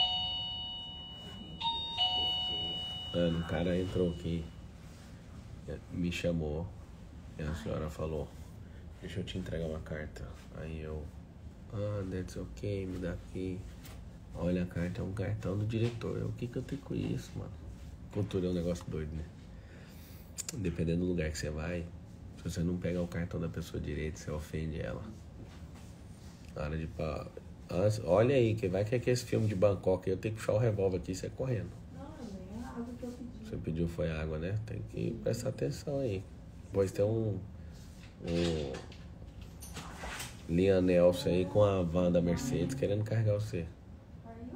Mano, um cara entrou aqui, me chamou, e a senhora falou, deixa eu te entregar uma carta. Aí eu, ah, that's ok, me dá aqui. Olha a carta, é um cartão do diretor. Eu, o que que eu tenho com isso, mano? Cultura é um negócio doido, né? Dependendo do lugar que você vai, se você não pegar o cartão da pessoa direito, você ofende ela. Na hora de... Pa... Olha aí, que vai que é que esse filme de Bangkok, eu tenho que puxar o revólver aqui e sair correndo. Não, nem a água que eu pedi. Você pediu foi água, né? Tem que prestar atenção aí. Pois tem um... um Liam Nelson aí com a van da Mercedes querendo carregar você. Are you?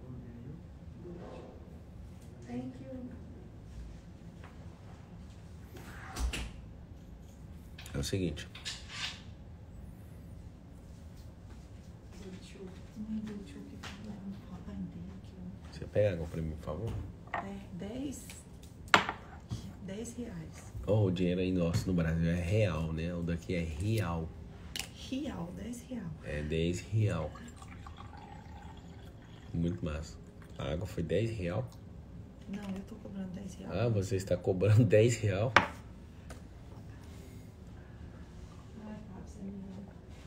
Thank you. É o seguinte. Você pega água pra mim, por favor? É, dez. dez reais. Oh, o dinheiro aí nosso no Brasil é real, né? O daqui é real. Real, dez real. É dez real. Muito massa. A água foi dez real. Não, eu tô cobrando dez real. Ah, você está cobrando dez real? Ai, Fábio, você me ama.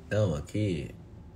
Então, aqui...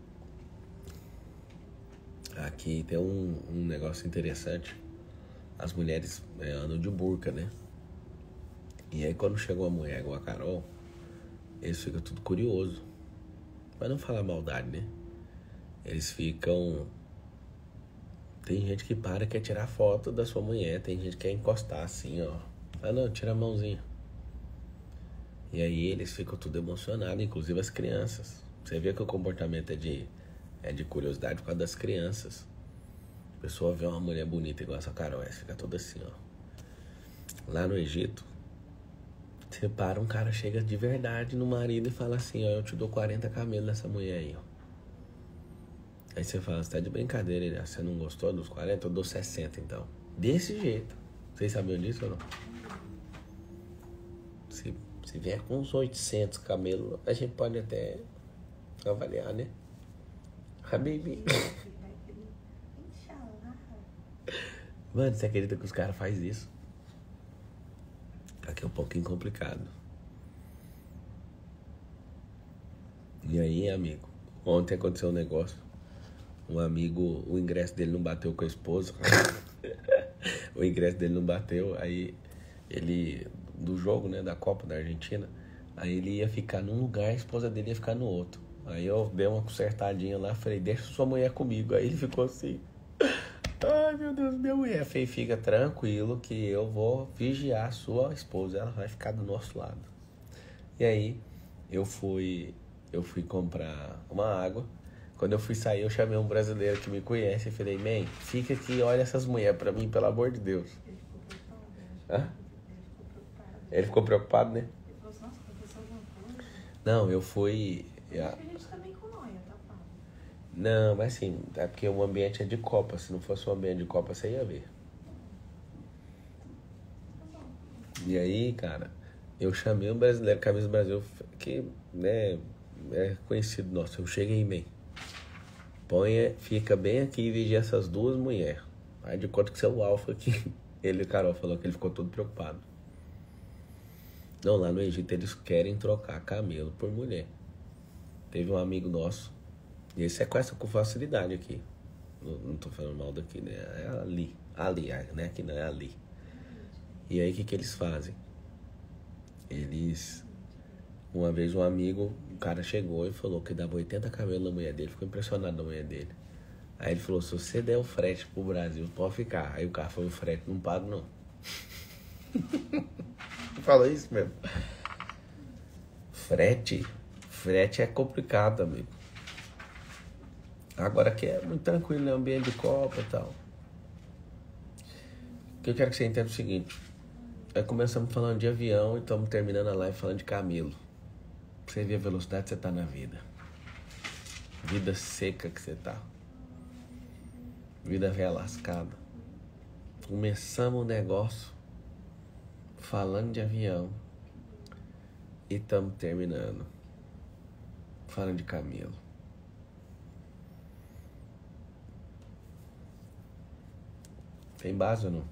Aqui tem um, um negócio interessante. As mulheres é, andam de burca, né? E aí quando chegou a mulher igual a Carol, eles ficam tudo curioso. Mas não falar maldade, né? Eles ficam... Tem gente que para e quer tirar foto da sua mulher. Tem gente que quer encostar assim, ó. Ah, não, tira a mãozinha. E aí eles ficam tudo emocionados, inclusive as crianças. Você vê que o comportamento é de, é de curiosidade por causa das crianças. A pessoa vê uma mulher bonita igual essa Carol, essa fica toda assim, ó. Lá no Egito, você para, um cara chega de verdade no marido e fala assim, ó, eu te dou quarenta camelos nessa mulher aí, ó. Aí você fala, você tá de brincadeira, ele, você não gostou dos quarenta? Eu dou sessenta então. Desse jeito. Vocês sabiam disso ou não? Se, se vier com uns oitocentos camelos, a gente pode até avaliar, né? Habibi. Mano, você acredita que os caras fazem isso? Aqui é um pouquinho complicado. E aí, amigo, ontem aconteceu um negócio. Um amigo, o ingresso dele não bateu com a esposa. O ingresso dele não bateu, aí ele, do jogo, né, da Copa da Argentina, aí ele ia ficar num lugar, a esposa dele ia ficar no outro. Aí eu dei uma consertadinha lá, falei, deixa sua mulher comigo. Aí ele ficou assim, ai meu Deus, minha mulher. Falei, fica tranquilo que eu vou vigiar a sua esposa, ela vai ficar do nosso lado. E aí eu fui, eu fui comprar uma água. Quando eu fui sair, eu chamei um brasileiro que me conhece e falei, man, fica aqui, olha essas mulheres pra mim, pelo amor de Deus. Ele ficou preocupado, né? Ele falou assim, nossa, aconteceu alguma coisa? Não, eu fui... Eu acho que a gente tá bem com noia, tá, Paulo? Não, mas assim, é porque o ambiente é de Copa. Se não fosse um ambiente de Copa, você ia ver. E aí, cara, eu chamei um brasileiro, Camisa do Brasil, que, né, é conhecido nosso. Eu cheguei bem. Põe, fica bem aqui e vigia essas duas mulheres. Aí de conta que você é o alfa aqui. Ele e Carol falou que ele ficou todo preocupado. Não, lá no Egito eles querem trocar camelo por mulher. Teve um amigo nosso, e ele sequestra com facilidade aqui. Não, não tô falando mal daqui, né? É ali. Ali, né? Aqui não é ali. E aí o que, que eles fazem? Eles... Uma vez um amigo, um cara chegou e falou que dava oitenta camelos na mulher dele. Ficou impressionado na mulher dele. Aí ele falou, se você der o frete pro Brasil, pode ficar. Aí o cara falou, o frete não pago não. Falou isso mesmo. Frete. Frete é complicado, amigo. Agora aqui é muito tranquilo, né? Ambiente de Copa e tal. O que eu quero que você entenda é o seguinte. Aí começamos falando de avião e estamos terminando a live falando de camelo. Pra você ver a velocidade que você tá na vida. Vida seca que você tá. Vida velha lascada. Começamos o negócio falando de avião e estamos terminando falando de camelo. Tem base ou não?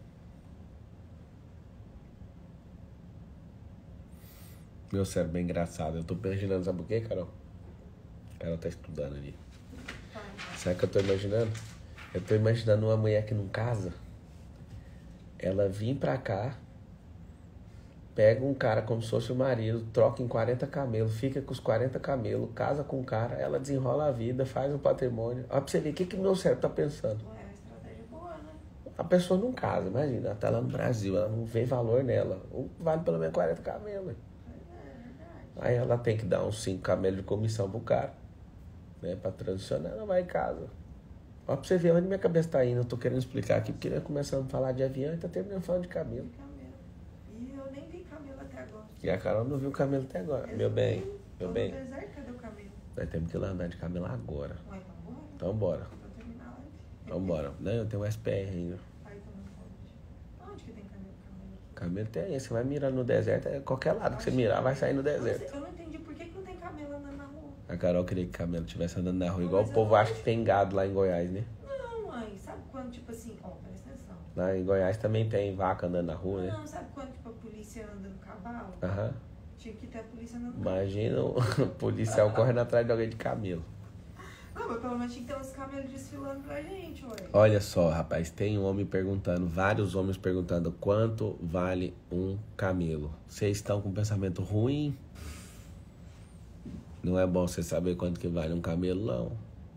Meu cérebro é engraçado. Eu tô imaginando, sabe o que, Carol? Carol tá estudando ali. Sabe o que eu tô imaginando? Eu tô imaginando uma mulher que não casa. Ela vem pra cá, pega um cara como se fosse o marido, troca em quarenta camelos, fica com os quarenta camelos, casa com o cara, ela desenrola a vida, faz o patrimônio. Olha pra você ver o que que meu cérebro tá pensando. É uma estratégia boa, né? A pessoa não casa, imagina, ela tá lá no Brasil, ela não vê valor nela. Vale pelo menos quarenta camelos. Aí ela tem que dar uns cinco camelos de comissão pro cara, né? Pra transicionar, ela vai em casa. Olha pra você ver onde minha cabeça tá indo. Eu tô querendo explicar aqui, porque nós começamos a falar de avião e tá terminando falando de camelo. Camelo. E eu nem vi camelo até agora. E a Carol não viu o camelo até agora. Eu Meu bem, vi, meu tô bem. no deserto, cadê o camelo? Nós temos que ir lá andar de camelo agora. Ué, vambora? Então bora. Pra terminar a live. Vambora. Não, eu tenho um S P R ainda. Aí tu não pode. Onde que tem camelo? Camelo? Camelo tem aí. Você vai mirar no deserto, é qualquer lado que você mirar vai sair no deserto. Eu não entendi por que que não tem camelo andando na rua. A Carol queria que camelo estivesse andando na rua, igual o povo acha que tem gado lá em Goiás, né? Não, mãe. Sabe quando, tipo assim, ó, presta atenção. Lá em Goiás também tem vaca andando na rua, né? Não, sabe quando, tipo, a polícia anda no cavalo? Aham. Tinha que ter a polícia no Imagina o policial correndo atrás de alguém de camelo. Não, mas pelo menos tinha que ter uns camelos desfilando pra gente, ué. Olha só, rapaz, tem um homem perguntando, vários homens perguntando quanto vale um camelo. Vocês estão com um pensamento ruim? Não é bom você saber quanto que vale um camelo, não.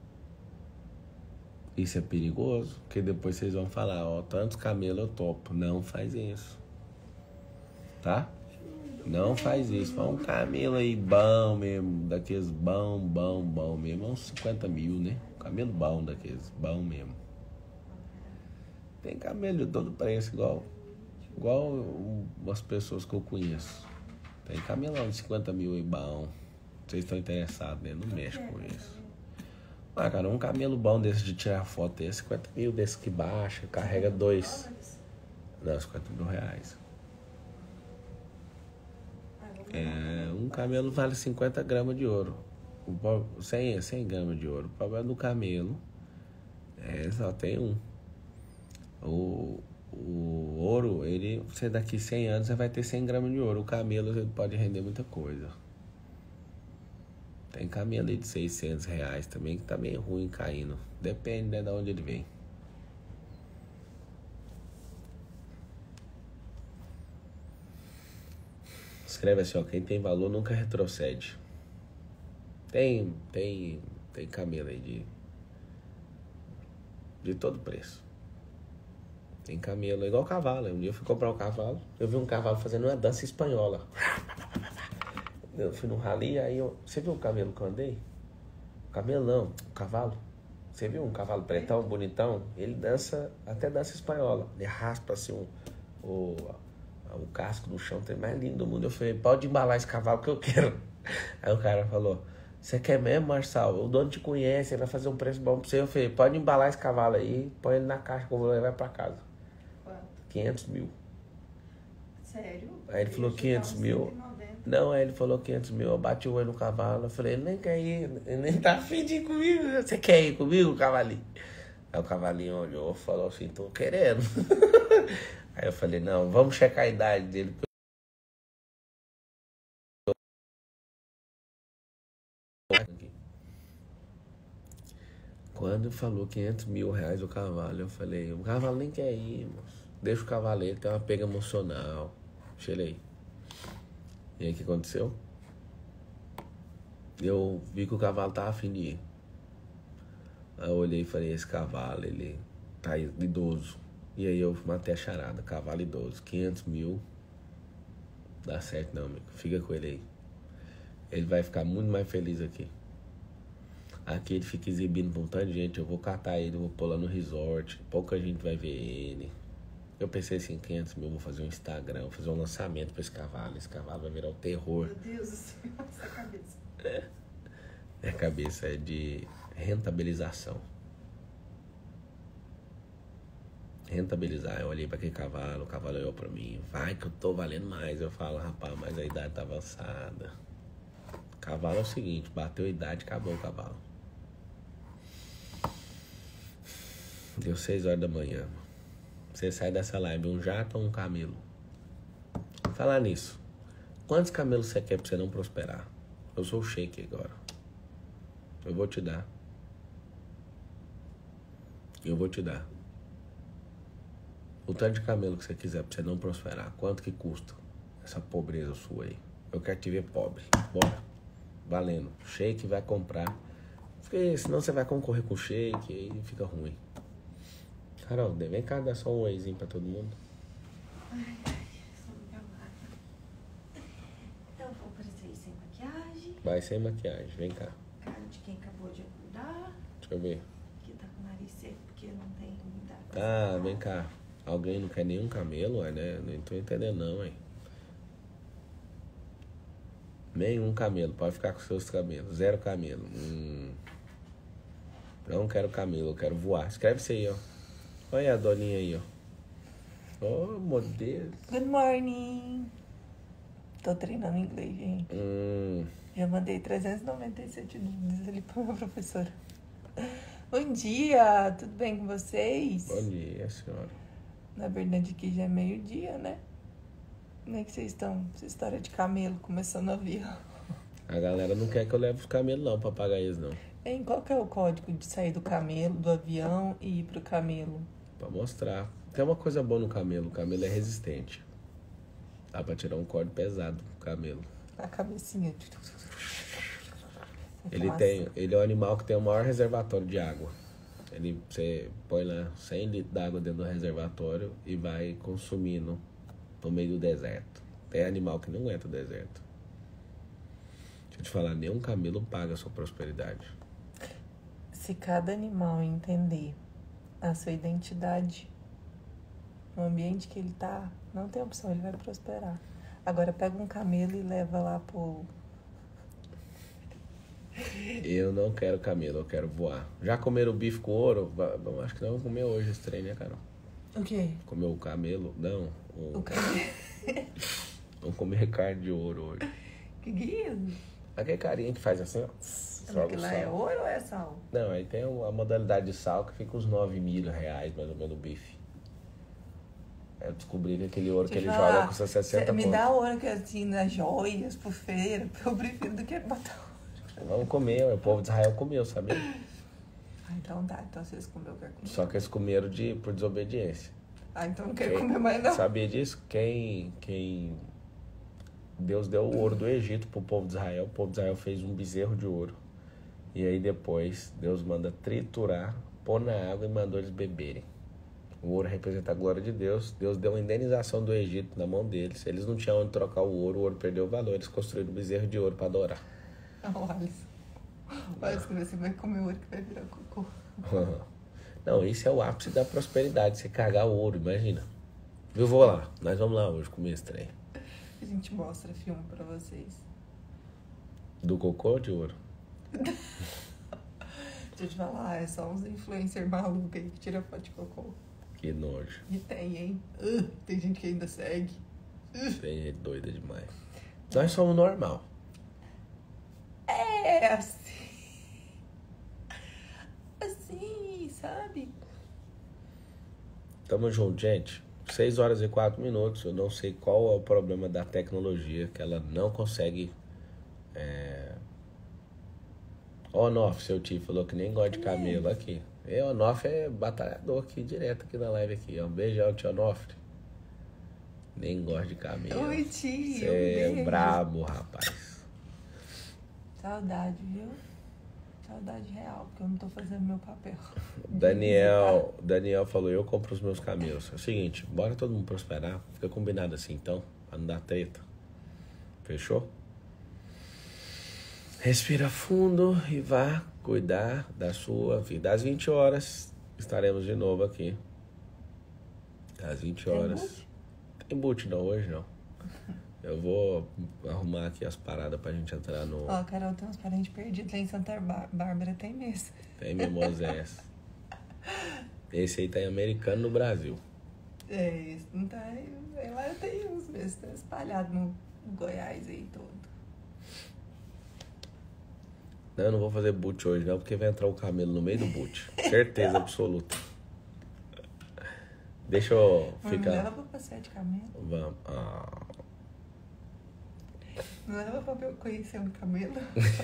Isso é perigoso, porque depois vocês vão falar, ó, tantos camelos eu topo. Não faz isso. Tá? Não faz isso. Faz um camelo aí bom mesmo, daqueles bom, bom, bom mesmo. Uns cinquenta mil, né? Camelo bom daqueles, bom mesmo. Tem camelo de todo preço, igual, igual as pessoas que eu conheço. Tem camelão de cinquenta mil aí bom. Vocês estão interessados, né? Não mexe com isso. Ah, cara, um camelo bom desse de tirar foto é cinquenta mil, desse que baixa, carrega dois. Não, cinquenta mil reais. É, um camelo vale cinquenta gramas de ouro. cem, cem gramas de ouro. O problema do camelo é só tem um. O, o ouro, ele, você daqui cem anos você vai ter cem gramas de ouro. O camelo ele pode render muita coisa. Tem camelo aí de seiscentos reais também, que tá meio ruim caindo. Depende, né, de onde ele vem. Escreve assim, ó, quem tem valor nunca retrocede. Tem, tem, tem camelo aí de, de todo preço. Tem camelo, igual cavalo. Um dia eu fui comprar um cavalo, eu vi um cavalo fazendo uma dança espanhola. Eu fui no rally, aí eu... Você viu o camelo que eu andei? Camelo não, o cavalo. Você viu um cavalo pretão, bonitão? Ele dança, até dança espanhola. Ele raspa assim o, o, o casco no chão, tem mais lindo do mundo. Eu falei, pode embalar esse cavalo que eu quero. Aí o cara falou, você quer mesmo, Marçal? O dono te conhece, ele vai fazer um preço bom pra você. Eu falei, pode embalar esse cavalo aí, põe ele na caixa que eu vou levar pra casa. Quanto? quinhentos mil. Sério? Aí ele falou quinhentos mil. Não, aí ele falou quinhentos mil, eu bati o olho no cavalo, eu falei, ele nem quer ir, ele nem tá afim de ir comigo, você quer ir comigo, cavalinho? Aí o cavalinho olhou e falou assim, tô querendo. Aí eu falei, não, vamos checar a idade dele. Quando falou quinhentos mil reais o cavalo, eu falei, o cavalo nem quer ir, moço. Deixa o cavalo, ele tem uma pega emocional. Deixa ele aí. E aí o que aconteceu? Eu vi que o cavalo tava afim de ir. Aí eu olhei e falei, esse cavalo, ele tá idoso. E aí eu matei a charada, cavalo idoso, quinhentos mil. Dá certo não, amigo. Fica com ele aí. Ele vai ficar muito mais feliz aqui. Aqui ele fica exibindo pra um tanto de gente. Eu vou catar ele, vou pôr lá no resort. Pouca gente vai ver ele. Eu pensei assim, quinhentos mil, vou fazer um Instagram, vou fazer um lançamento pra esse cavalo. Esse cavalo vai virar o terror. Meu Deus do céu, essa cabeça. É. Minha cabeça é de rentabilização. Rentabilizar. Eu olhei pra aquele cavalo, o cavalo olhou pra mim. Vai que eu tô valendo mais. Eu falo, rapaz, mas a idade tá avançada. Cavalo é o seguinte, bateu a idade, acabou o cavalo. Deu seis horas da manhã. Você sai dessa live, um jato ou um camelo? Falar nisso. Quantos camelos você quer pra você não prosperar? Eu sou o Sheik agora. Eu vou te dar. Eu vou te dar. O tanto de camelo que você quiser pra você não prosperar. Quanto que custa essa pobreza sua aí? Eu quero te ver pobre. Bora. Valendo. Sheik vai comprar. Porque senão você vai concorrer com o Sheik e fica ruim. Carol, vem cá dar só um oizinho pra todo mundo. Ai, ai, só me amar. Eu vou aparecer sem maquiagem. Vai sem maquiagem, vem cá. Cara de quem acabou de acordar. Deixa eu ver. Que tá com o nariz seco porque não tem umidade. Ah, vem cá. Alguém não quer nenhum camelo, é, né? Não tô entendendo não, hein? Nenhum camelo, pode ficar com seus camelos. Zero camelo. Hum. Não quero camelo, eu quero voar. Escreve isso aí, ó. Olha a doninha aí, ó. Oh, modelo. Good morning. Tô treinando inglês, gente. Hum. Já mandei trezentos e noventa e sete nudes ali pra minha professora. Bom dia, tudo bem com vocês? Bom dia, senhora. Na verdade aqui já é meio-dia, né? Como é que vocês estão? Essa história de camelo começando no avião. A galera não quer que eu leve os camelos não pra pagar eles não. Hein, qual que é o código de sair do camelo, do avião e ir pro camelo? Pra mostrar. Tem uma coisa boa no camelo. O camelo é resistente. Dá pra tirar um código pesado do camelo. A cabecinha. Ele, tem, ele é o animal que tem o maior reservatório de água. Ele, você põe lá cem litros d'água dentro do reservatório e vai consumindo no meio do deserto. Tem animal que não aguenta o deserto. Deixa eu te falar, nenhum camelo paga a sua prosperidade. Se cada animal entender a sua identidade, no ambiente que ele tá, não tem opção, ele vai prosperar. Agora pega um camelo e leva lá pro... Eu não quero camelo, eu quero voar. Já comeram bife com ouro? Acho que não vamos comer hoje esse trem, né, Carol? O quê? Comer o camelo? Não. O, o camelo. Vamos comer carne de ouro hoje. Que guia? Aquele carinha que faz assim, ó. Aquilo lá é ouro ou é sal? Não, aí tem a modalidade de sal que fica uns nove mil reais, mais ou menos, o bife. Eu descobri que aquele ouro que ele falar, joga custa sessenta Me pontos. dá ouro que assim, nas joias, por feira, eu prefiro do que botar ouro. Vamos comer, o povo de Israel comeu, sabia? Ah, então tá, então vocês comeram, eu quero comer. Só que eles comeram de, por desobediência. Ah, então não quero Quem, comer mais não. Sabia disso? Quem, quem... Deus deu o ouro do Egito pro povo de Israel. O povo de Israel fez um bezerro de ouro. E aí depois Deus manda triturar, pôr na água e mandou eles beberem. O ouro representa a glória de Deus. Deus deu uma indenização do Egito na mão deles. Eles não tinham onde trocar o ouro, o ouro perdeu o valor. Eles construíram um bezerro de ouro para adorar. Não, Alisson. Alisson, você vai comer ouro que vai virar cocô. Não, isso é o ápice da prosperidade. Você cagar o ouro, imagina. Eu vou lá. Nós vamos lá hoje comer esse trem. A gente mostra filme pra vocês. Do cocô ou de ouro? Deixa eu te falar, é só uns influencers malucos aí que tiram foto de cocô. Que nojo. E tem, hein? Uh, tem gente que ainda segue. Uh. Tem gente doida demais. Nós somos normal. É assim. Assim, sabe? Tamo junto, gente. seis horas e quatro minutos. Eu não sei qual é o problema da tecnologia, que ela não consegue... É... On-off, seu tio falou que nem gosta de camelo aqui. E On-off é batalhador aqui, direto aqui na live aqui. Um beijão, tio On-off. Nem gosta de camelo. Oi, tio. Você é brabo, rapaz. Saudade, viu? Saudade real, porque eu não tô fazendo meu papel. Daniel, Daniel falou, eu compro os meus camelos. É o seguinte, bora todo mundo prosperar. Fica combinado assim, então, pra não dar treta. Fechou? Respira fundo e vá cuidar da sua vida. Às vinte horas, estaremos de novo aqui. Às vinte horas. Tem boot não, hoje não. Eu vou arrumar aqui as paradas pra gente entrar no... Ó, oh, Carol, tem uns parentes perdidos lá em Santa Bárbara, tem mesmo. Tem Mimosés. Esse aí tá em Americano, no Brasil. É, esse não tá... Lá tem uns mesmo, tá espalhado no Goiás aí todo. Não, eu não vou fazer boot hoje não, porque vai entrar o camelo no meio do boot. Certeza absoluta. Deixa eu Mano, ficar... me leva pra passear de camelo. Vamos. Ah. Me leva pra conhecer um camelo.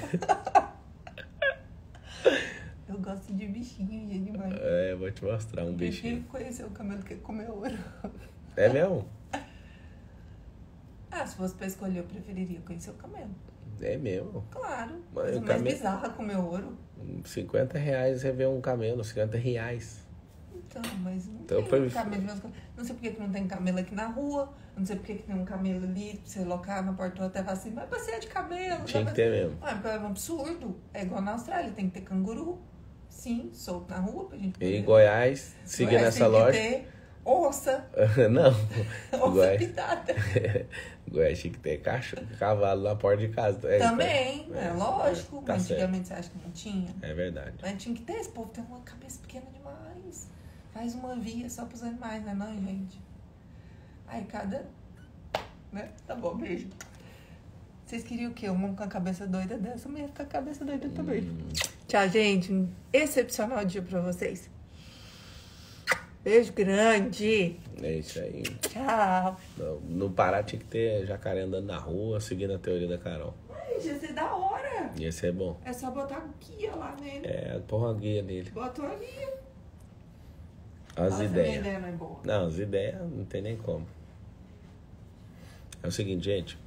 Eu gosto de bichinho e animais. É, vou te mostrar um Eu bichinho. prefiro conhecer o camelo que comer ouro. É mesmo? Ah, se fosse pra escolher, eu preferiria conhecer o camelo. É mesmo. Claro. Mas Coisa o mais camelo- bizarra comer ouro. cinquenta reais você vê um camelo, cinquenta reais. Então, mas não Então, tem foi- um camelo. Não sei por que que não tem camelo aqui na rua. Não sei por que que tem um camelo ali pra você locar na porta até falar assim, vai passear de camelo. Tinha vai que ter mesmo. Ah, é um absurdo. É igual na Austrália, tem que ter canguru. Sim, solto na rua pra gente E em poder- Goiás, seguindo Goiás essa tem que loja. ter onça. Não. Onça Goiás. pintada. Goiás tinha que ter cachorro, cavalo na porta de casa. É, Também, então, é, lógico. tá Mas certo. antigamente você acha que não tinha? É verdade. Mas tinha que ter, esse povo tem uma cabeça pequena demais. Faz uma via só pros animais, né não, gente? Aí cada... Né? Tá bom, beijo. Vocês queriam o quê? Um com a cabeça doida dessa, mas com a cabeça doida também. Hum. Tchau, gente. Um excepcional dia pra vocês. Beijo grande. É isso aí. Tchau. No, no Pará tinha que ter jacaré andando na rua, seguindo a teoria da Carol. Ai, ia ser da hora. Ia ser bom. É só botar guia lá nele. É, porra, uma guia nele. Bota uma guia. As Nossa, ideias. minha ideia não é boa. Não, as ideias não tem nem como. É o seguinte, gente.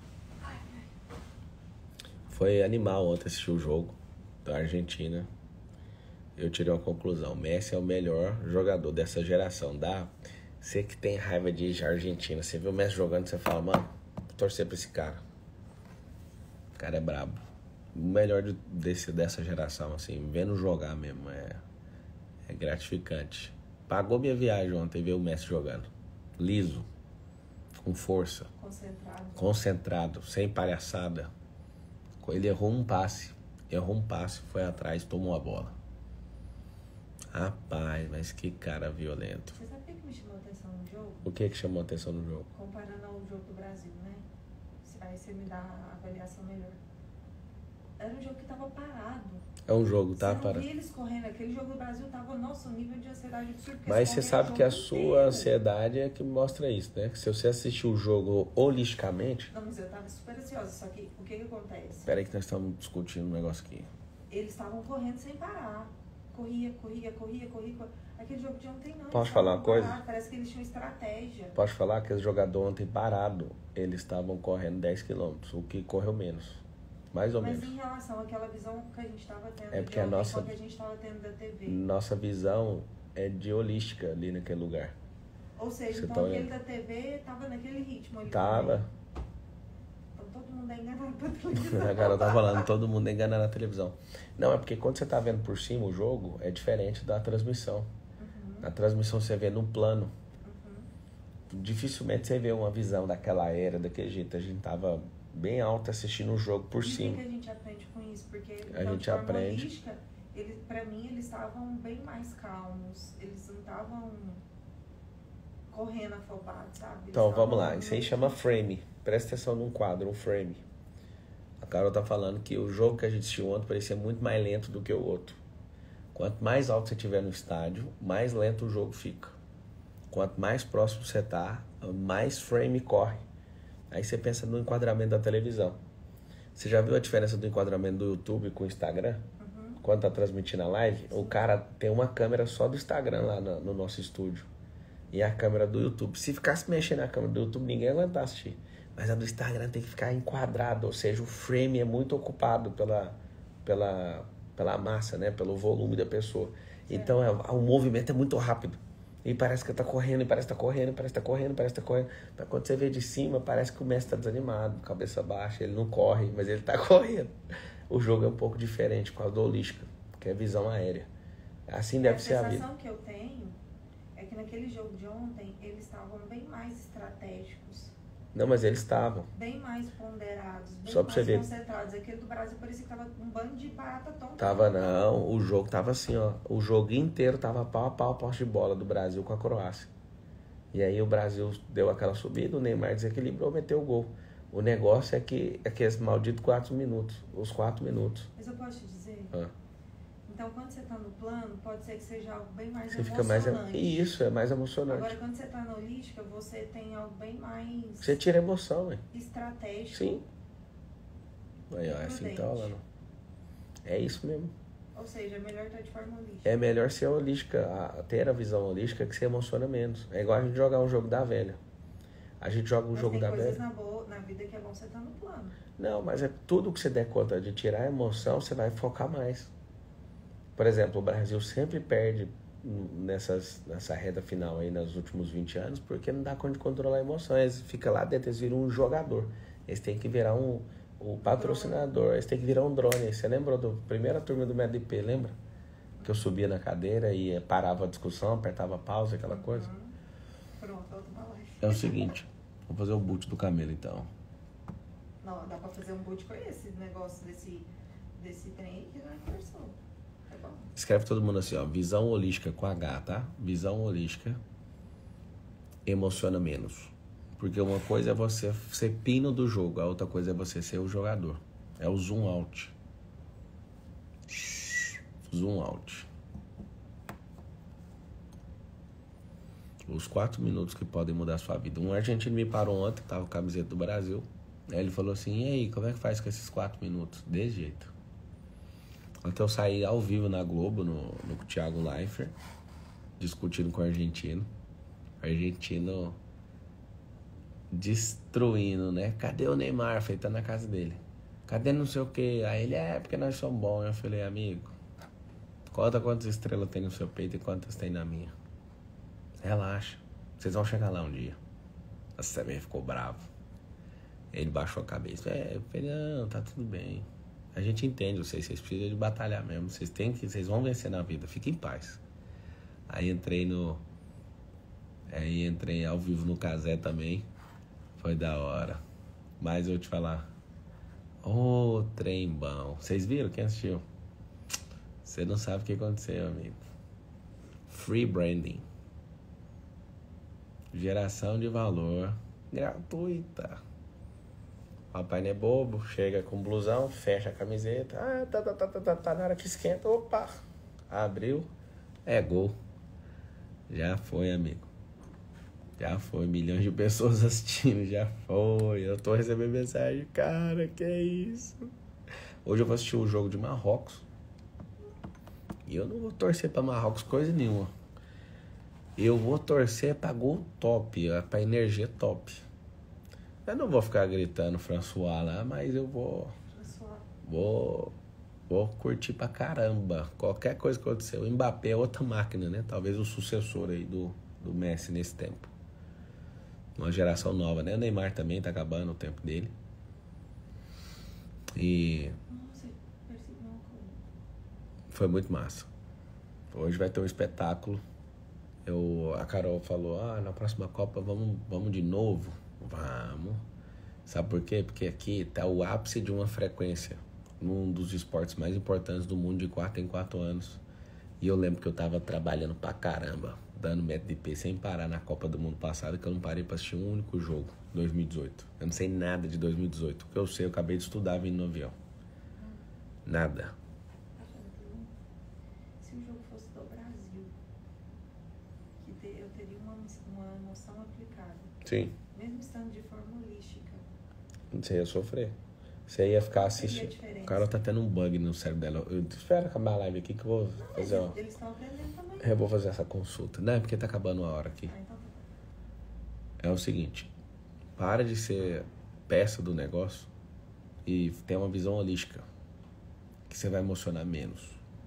Foi animal ontem assistir o jogo da Argentina. Eu tirei uma conclusão. Messi é o melhor jogador dessa geração. Dá? Você que tem raiva de Argentina, você vê o Messi jogando, você fala, mano, vou torcer pra esse cara. O cara é brabo. O melhor de, desse, dessa geração, assim, vendo jogar mesmo, é, é gratificante. Pagou minha viagem ontem ver o Messi jogando. Liso. Com força. Concentrado. Concentrado, sem palhaçada. Ele errou um passe. Errou um passe, foi atrás, tomou a bola. Rapaz, mas que cara violento. Você sabe o que me chamou a atenção no jogo? O que que chamou a atenção no jogo? Comparando ao jogo do Brasil, né? Aí você me dá a avaliação melhor. Era um jogo que tava parado. É um jogo, tá? Você não Para. via eles correndo. Aquele jogo do Brasil tava, nossa, um nível de ansiedade absurdo. porque Mas eles você correram sabe o que a jogo sua inteiro. ansiedade é que mostra isso, né? Que se você assistir o jogo holisticamente... Não, mas eu tava super ansiosa. Só que o que que acontece? Peraí que nós estamos discutindo um negócio aqui. Eles estavam correndo sem parar. Corria, corria, corria, corria. corria. Aquele jogo de ontem não. Posso eles falar uma estavam coisa? parados, parece que eles tinham estratégia. Pode falar que esse jogador ontem parado, eles estavam correndo dez quilômetros, o que correu menos. Mais ou Mas menos. em relação àquela visão que a gente estava tendo É porque de a ontem, nossa- com a que a gente estava tendo da T V. Nossa visão é de holística ali naquele lugar. Ou seja, Você então tá aquele olhando? da T V tava naquele ritmo ali. Tava. também. Então todo mundo é enganado pra televisão. A cara tá falando, todo mundo é enganado na televisão. Não, é porque quando você tá vendo por cima o jogo, é diferente da transmissão. Uhum, Na transmissão você vê no plano. uhum. Dificilmente você vê uma visão daquela era, daquele jeito. A gente tava bem alto assistindo o jogo por E o que cima. que a gente aprende com isso? Porque A então, gente de forma aprende. holística, eles, pra mim, eles estavam bem mais calmos. Eles não estavam correndo afobados, sabe? Eles Então, vamos lá. estavam Isso aí meio chama que- frame. Presta atenção num quadro, um frame. A Carol tá falando que o jogo que a gente assistiu ontem parecia muito mais lento do que o outro. Quanto mais alto você estiver no estádio, mais lento o jogo fica. Quanto mais próximo você tá, mais frame corre. Aí você pensa no enquadramento da televisão. Você já viu a diferença do enquadramento do YouTube com o Instagram? Uhum. Quando tá transmitindo a live, o cara tem uma câmera só do Instagram lá no, no nosso estúdio. E a câmera do YouTube. Se ficasse mexendo na câmera do YouTube, ninguém ia aguentar assistir. Mas a do Instagram tem que ficar enquadrado, ou seja, o frame é muito ocupado pela, pela, pela massa, né? Pelo volume da pessoa. Então é, o movimento é muito rápido. E parece que tá correndo, e parece que tá correndo, e parece que tá correndo, parece que tá correndo. Mas quando você vê de cima, parece que o mestre tá desanimado, cabeça baixa, ele não corre, mas ele tá correndo. O jogo é um pouco diferente por causa da holística, que é visão aérea. Assim deve ser a A vida. sensação que eu tenho é que naquele jogo de ontem, eles estavam bem mais estratégicos, Não, mas eles estavam. bem mais ponderados, bem Só pra mais você ver. concentrados. Aquele do Brasil parecia que tava um bando de barata tonta. Tava não, o jogo tava assim, ó. O jogo inteiro tava pau a pau a posse de bola do Brasil com a Croácia. E aí o Brasil deu aquela subida, o Neymar desequilibrou, meteu o gol. O negócio é que é que esse maldito quatro minutos, os quatro minutos. Mas eu posso te dizer? Ah. Então, quando você tá no plano, pode ser que seja algo bem mais Você fica mais. emocionante. Isso, é mais emocionante. Agora, quando você tá na holística, você tem algo bem mais Você tira emoção, velho. estratégico. Sim. Aí, ó, é assim que tá rolando. É isso mesmo. Ou seja, é melhor estar de forma holística. É melhor ser holística, a- ter a visão holística que você emociona menos. É igual a gente jogar um jogo da velha. A gente joga um Mas jogo tem da coisas velha. na, boa, na vida que é bom você estar no plano. Não, mas é tudo que você der conta de tirar a emoção, você vai focar mais. Por exemplo, o Brasil sempre perde nessas, nessa reta final aí, nos últimos vinte anos, porque não dá conta de controlar a emoção. Eles ficam lá dentro, eles viram um jogador. Eles têm que virar um, um patrocinador, eles têm que virar um drone. Você lembrou da primeira turma do M D P, lembra? Que eu subia na cadeira e parava a discussão, apertava pausa, aquela coisa. Uhum. Pronto, outro balé. É o seguinte, vamos fazer o boot do camelo então. Não, dá pra fazer um boot com esse negócio desse, desse trem que não é conversou. É bom. Escreve todo mundo assim, ó, visão holística com H, tá? Visão holística emociona menos. Porque uma coisa é você ser pino do jogo, a outra coisa é você ser o jogador. É o zoom out. Zoom out. Os quatro minutos que podem mudar a sua vida. Um argentino me parou ontem, que tava com a camiseta do Brasil. Aí ele falou assim, e aí, como é que faz com esses quatro minutos? Desse jeito. Ontem eu saí ao vivo na Globo, no, no Thiago Leifert, discutindo com o argentino. O argentino destruindo, né? Cadê o Neymar? Falei, tá na casa dele. Cadê não sei o quê? Aí ele, é, porque nós somos bons. Eu falei, amigo, conta quantas estrelas tem no seu peito e quantas tem na minha. Relaxa, vocês vão chegar lá um dia. Você também ficou bravo. Ele baixou a cabeça. É, eu falei, não, tá tudo bem. A gente entende vocês, vocês precisam de batalhar mesmo. Vocês têm que, vocês vão vencer na vida, fiquem em paz. Aí entrei no... Aí entrei ao vivo no Cazé também. Foi da hora. Mas eu vou te falar. Ô, oh, trem bom. Vocês viram? Quem assistiu? Você não sabe o que aconteceu, amigo. Free branding. Geração de valor gratuita. O rapaz não é bobo, chega com blusão, fecha a camiseta. Ah, tá, tá, tá, tá, tá, tá, na hora que esquenta, opa, abriu, é gol. Já foi, amigo. Já foi, milhões de pessoas assistindo, já foi. Eu tô recebendo mensagem, cara, que é isso? Hoje eu vou assistir o jogo de Marrocos. E eu não vou torcer pra Marrocos coisa nenhuma. Eu vou torcer pra gol top, pra energia top. Eu não vou ficar gritando François lá, mas eu vou... Vou... Vou curtir pra caramba. Qualquer coisa que acontecer. O Mbappé é outra máquina, né? Talvez o sucessor aí do, do Messi nesse tempo. Uma geração nova, né? O Neymar também tá acabando o tempo dele. E... Foi muito massa. Hoje vai ter um espetáculo. Eu, a Carol falou, ah, na próxima Copa vamos, vamos de novo. Vamos. Sabe por quê? Porque aqui tá o ápice de uma frequência. Num dos esportes mais importantes do mundo de quatro em quatro anos. E eu lembro que eu tava trabalhando pra caramba, dando método de P sem parar na Copa do Mundo passada, que eu não parei pra assistir um único jogo, dois mil e dezoito. Eu não sei nada de dois mil e dezoito. O que eu sei, eu acabei de estudar vindo no avião. Nada. Se o jogo fosse do Brasil, que eu teria uma, uma noção aplicada. Sim. Mesmo estando de forma holística. Você ia sofrer. Você ia ficar assistindo. O cara tá tendo um bug no cérebro dela. Eu espero acabar a live aqui que eu vou fazer, ó. Eles estão aprendendo também. Eu vou fazer essa consulta. Não, é porque tá acabando a hora aqui. Ah, então tá. É o seguinte. Para de ser peça do negócio e ter uma visão holística. Que você vai emocionar menos.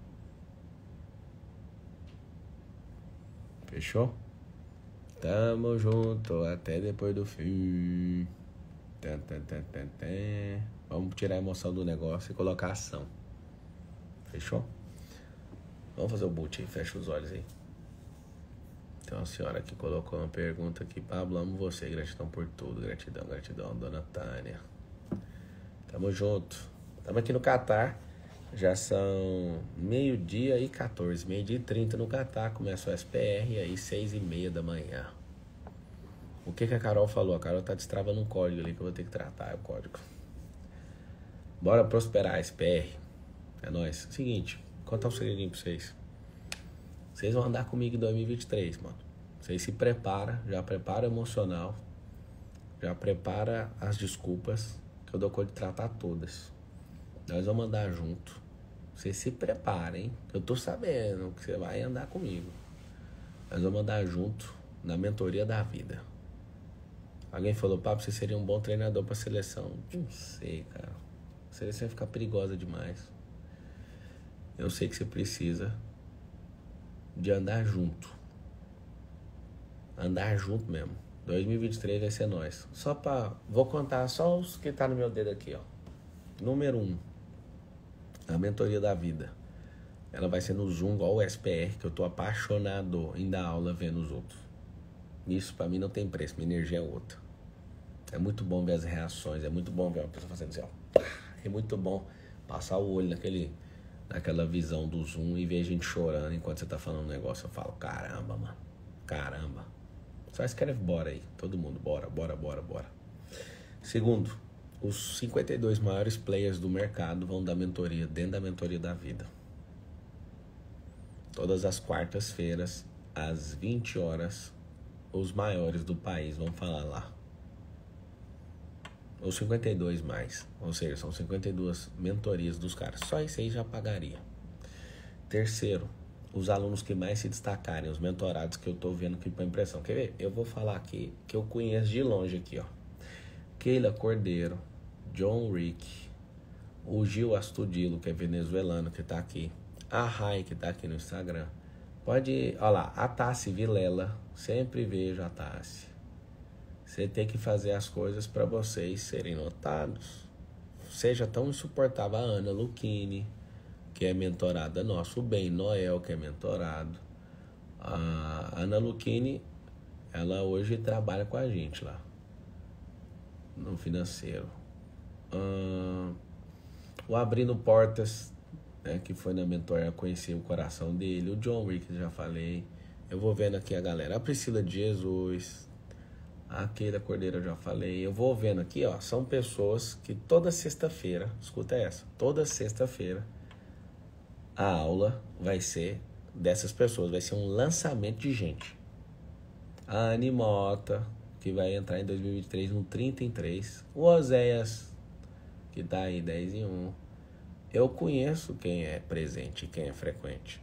Fechou? Tamo junto até depois do fim. Tan, tan, tan, tan, tan. Vamos tirar a emoção do negócio e colocar ação. Fechou? Vamos fazer o boot aí, fecha os olhos aí. Tem uma senhora que colocou uma pergunta aqui. Pablo, amo você, gratidão por tudo. Gratidão, gratidão, dona Tânia. Tamo junto. Tamo aqui no Catar. Já são meio-dia e quatorze, meio-dia e trinta no Catar. Começa o S P R, aí seis e meia da manhã. O que que a Carol falou? A Carol tá destravando um código ali que eu vou ter que tratar, é o código. Bora prosperar, S P R. É nóis. Seguinte, vou contar um segredinho pra vocês. Vocês vão andar comigo em dois mil e vinte e três, mano. Vocês se preparam, já prepara o emocional. Já prepara as desculpas, que eu dou conta de tratar todas. Nós vamos andar junto. Vocês se preparem. Eu tô sabendo que você vai andar comigo. Nós vamos andar junto na mentoria da vida. Alguém falou, Pablo, você seria um bom treinador pra seleção. Não sei, cara. A seleção vai ficar perigosa demais. Eu sei que você precisa de andar junto. Andar junto mesmo. dois mil e vinte e três vai ser nós. Só pra... Vou contar só os que tá no meu dedo aqui, ó. Número um. A mentoria da vida. Ela vai ser no Zoom, igual o S P R, que eu tô apaixonado em dar aula vendo os outros. Isso pra mim não tem preço, minha energia é outra. É muito bom ver as reações, é muito bom ver uma pessoa fazendo assim, ó. É muito bom passar o olho naquele, naquela visão do Zoom e ver a gente chorando enquanto você tá falando um negócio. Eu falo, caramba, mano, caramba. Só escreve bora aí, todo mundo, bora, bora, bora, bora. Segundo, os cinquenta e dois maiores players do mercado vão dar mentoria dentro da mentoria da vida. Todas as quartas-feiras, às vinte horas, os maiores do país vão falar lá. Ou cinquenta e dois mais. Ou seja, são cinquenta e duas mentorias dos caras. Só isso aí já pagaria. Terceiro, os alunos que mais se destacarem, os mentorados que eu tô vendo aqui para impressão. Quer ver? Eu vou falar aqui, que eu conheço de longe aqui, ó. Keila Cordeiro, John Rick, o Gil Astudillo, que é venezuelano, que tá aqui. A Rai, que tá aqui no Instagram. Pode ir, olha lá, a Tassi Vilela, sempre vejo a Tassi. Você tem que fazer as coisas para vocês serem notados. Seja tão insuportável a Ana Lucchini, que é mentorada nossa, o Ben Noel, que é mentorado. A Ana Lucchini, ela hoje trabalha com a gente lá, no financeiro. Uh, o Abrindo Portas, né, que foi na mentoria, conheci o coração dele. O John Rick, já falei. Eu vou vendo aqui a galera. A Priscila de Jesus, a Keila Cordeiro, eu já falei. Eu vou vendo aqui, ó. São pessoas que toda sexta-feira, escuta essa, toda sexta-feira, a aula vai ser dessas pessoas. Vai ser um lançamento de gente. A Anne Mota, que vai entrar em dois mil e vinte e três no trinta em três. O Oséias, que tá aí dez em um. Eu conheço quem é presente e quem é frequente.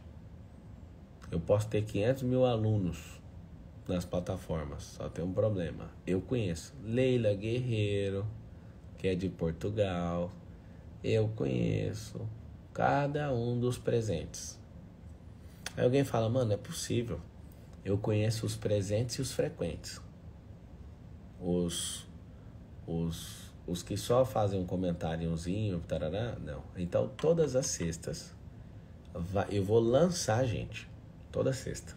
Eu posso ter quinhentos mil alunos nas plataformas, só tem um problema. Eu conheço Leila Guerreiro, que é de Portugal. Eu conheço cada um dos presentes. Aí alguém fala, mano, não é possível. Eu conheço os presentes e os frequentes. Os... os Os que só fazem um comentáriozinho, tarará, não. Então, todas as sextas, eu vou lançar, gente. Toda sexta.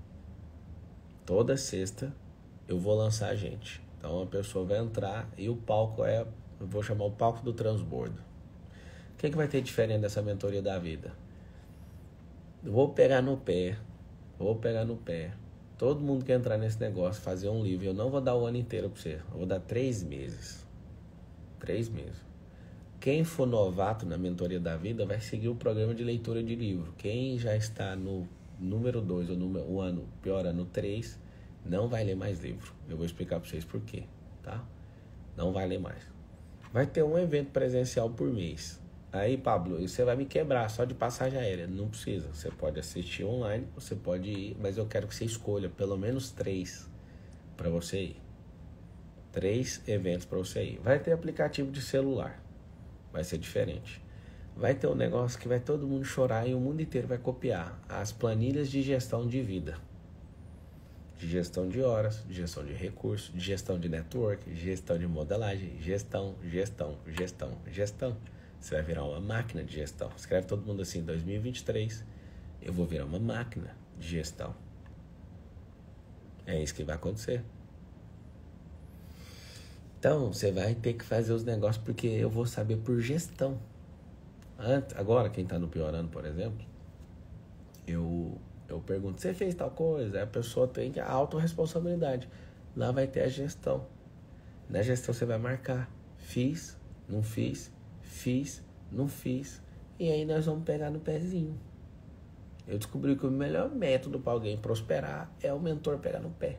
Toda sexta, eu vou lançar, gente. Então, a pessoa vai entrar e o palco é, eu vou chamar o palco do transbordo. O que, que vai ter diferente dessa mentoria da vida? Eu vou pegar no pé, vou pegar no pé. Todo mundo que entrar nesse negócio, fazer um livro, eu não vou dar o ano inteiro para você. Eu vou dar três meses. Três meses. Quem for novato na mentoria da vida vai seguir o programa de leitura de livro. Quem já está no número dois ou no o ano, pior, no três, não vai ler mais livro. Eu vou explicar para vocês por quê, tá? Não vai ler mais. Vai ter um evento presencial por mês. Aí, Pablo, você vai me quebrar só de passagem aérea. Não precisa. Você pode assistir online, você pode ir, mas eu quero que você escolha pelo menos três para você ir. Três eventos para você ir. Vai ter aplicativo de celular. Vai ser diferente. Vai ter um negócio que vai todo mundo chorar e o mundo inteiro vai copiar. As planilhas de gestão de vida. De gestão de horas, de gestão de recursos, de gestão de network, gestão de modelagem, gestão, gestão, gestão, gestão. Você vai virar uma máquina de gestão. Escreve todo mundo assim, dois mil e vinte e três, eu vou virar uma máquina de gestão. É isso que vai acontecer. Então, você vai ter que fazer os negócios porque eu vou saber por gestão. Antes, agora, quem está no piorando, por exemplo, eu, eu pergunto, você fez tal coisa? Aí a pessoa tem a autorresponsabilidade. Lá vai ter a gestão. Na gestão você vai marcar. Fiz, não fiz, fiz, não fiz. E aí nós vamos pegar no pezinho. Eu descobri que o melhor método para alguém prosperar é o mentor pegar no pé.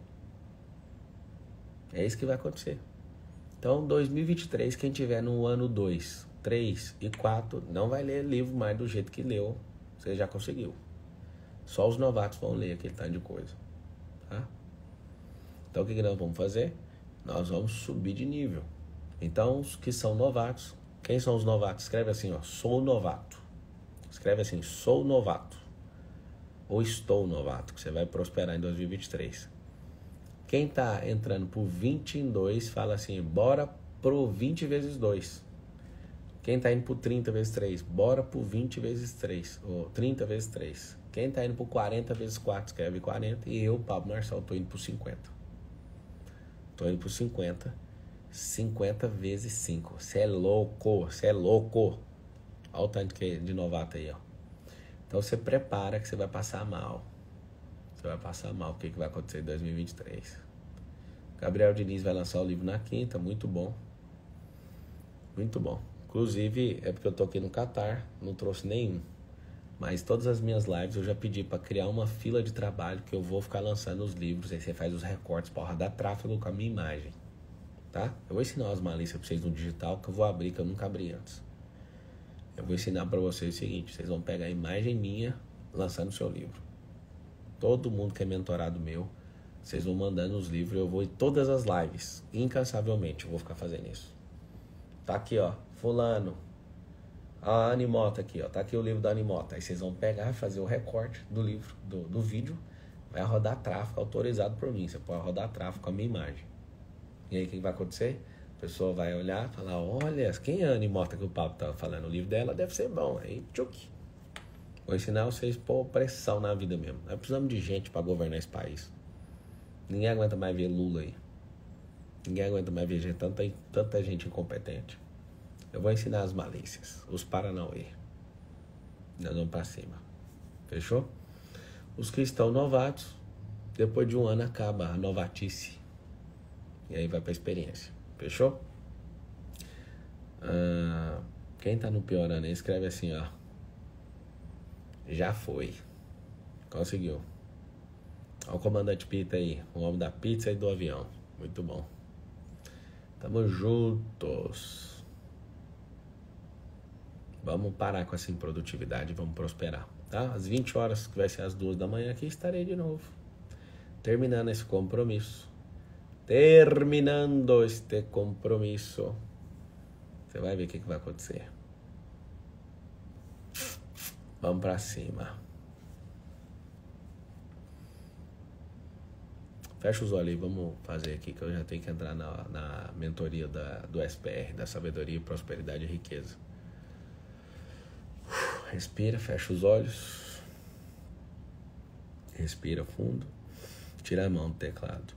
É isso que vai acontecer. Então, dois mil e vinte e três, quem tiver no ano dois, três e quatro, não vai ler livro mais do jeito que leu. Você já conseguiu. Só os novatos vão ler aquele tanto de coisa. Tá? Então, o que, que nós vamos fazer? Nós vamos subir de nível. Então, os que são novatos, quem são os novatos? Escreve assim, ó, sou novato. Escreve assim, sou novato. Ou estou novato, que você vai prosperar em dois mil e vinte e três. Quem tá entrando por vinte em dois, fala assim, bora pro vinte vezes dois. Quem tá indo por trinta vezes três, bora pro vinte vezes três, ou trinta vezes três. Quem tá indo por quarenta vezes quatro, escreve quarenta. E eu, Pablo Marçal, tô indo por cinquenta. Tô indo por cinquenta. cinquenta vezes cinco. Você é louco, você é louco. Olha o tanto que de novato aí, ó. Então você prepara que você vai passar mal. Você vai passar mal. O que, que vai acontecer em dois mil e vinte e três? Gabriel Diniz vai lançar o livro na quinta. Muito bom. Muito bom. Inclusive, é porque eu tô aqui no Catar. Não trouxe nenhum. Mas todas as minhas lives eu já pedi para criar uma fila de trabalho que eu vou ficar lançando os livros. Aí você faz os recortes para rodar tráfego com a minha imagem. Tá? Eu vou ensinar umas malícias para vocês no digital que eu vou abrir, que eu nunca abri antes. Eu vou ensinar para vocês o seguinte: vocês vão pegar a imagem minha lançando o seu livro. Todo mundo que é mentorado meu, vocês vão mandando os livros. Eu vou em todas as lives, incansavelmente, eu vou ficar fazendo isso. Tá aqui, ó, fulano. A Animota aqui, ó. Tá aqui o livro da Animota. Aí vocês vão pegar e fazer o recorte do livro, do, do vídeo. Vai rodar tráfego autorizado por mim. Você pode rodar tráfego com a minha imagem. E aí o que vai acontecer? A pessoa vai olhar e falar: olha, quem é a Animota que o Pablo tá falando? O livro dela deve ser bom. Aí, tchuc. Vou ensinar vocês a pôr pressão na vida mesmo. Nós precisamos de gente para governar esse país. Ninguém aguenta mais ver Lula aí. Ninguém aguenta mais ver gente, tanta, tanta gente incompetente. Eu vou ensinar as malícias, os paranauê. Nós vamos pra cima. Fechou? Os que estão novatos, depois de um ano acaba a novatice. E aí vai pra experiência. Fechou? Ah, quem tá no piorando aí, escreve assim, ó. Já foi. Conseguiu. Olha o comandante Pita aí, o homem da pizza e do avião. Muito bom. Tamo juntos. Vamos parar com essa improdutividade e vamos prosperar, tá? Às vinte horas, que vai ser às duas da manhã, aqui estarei de novo. Terminando esse compromisso. Terminando este compromisso. Você vai ver o que, que vai acontecer. Vamos pra cima. Fecha os olhos aí, vamos fazer aqui, que eu já tenho que entrar na, na mentoria da, do S P R, da Sabedoria, Prosperidade e Riqueza. Respira, fecha os olhos. Respira fundo. Tira a mão do teclado.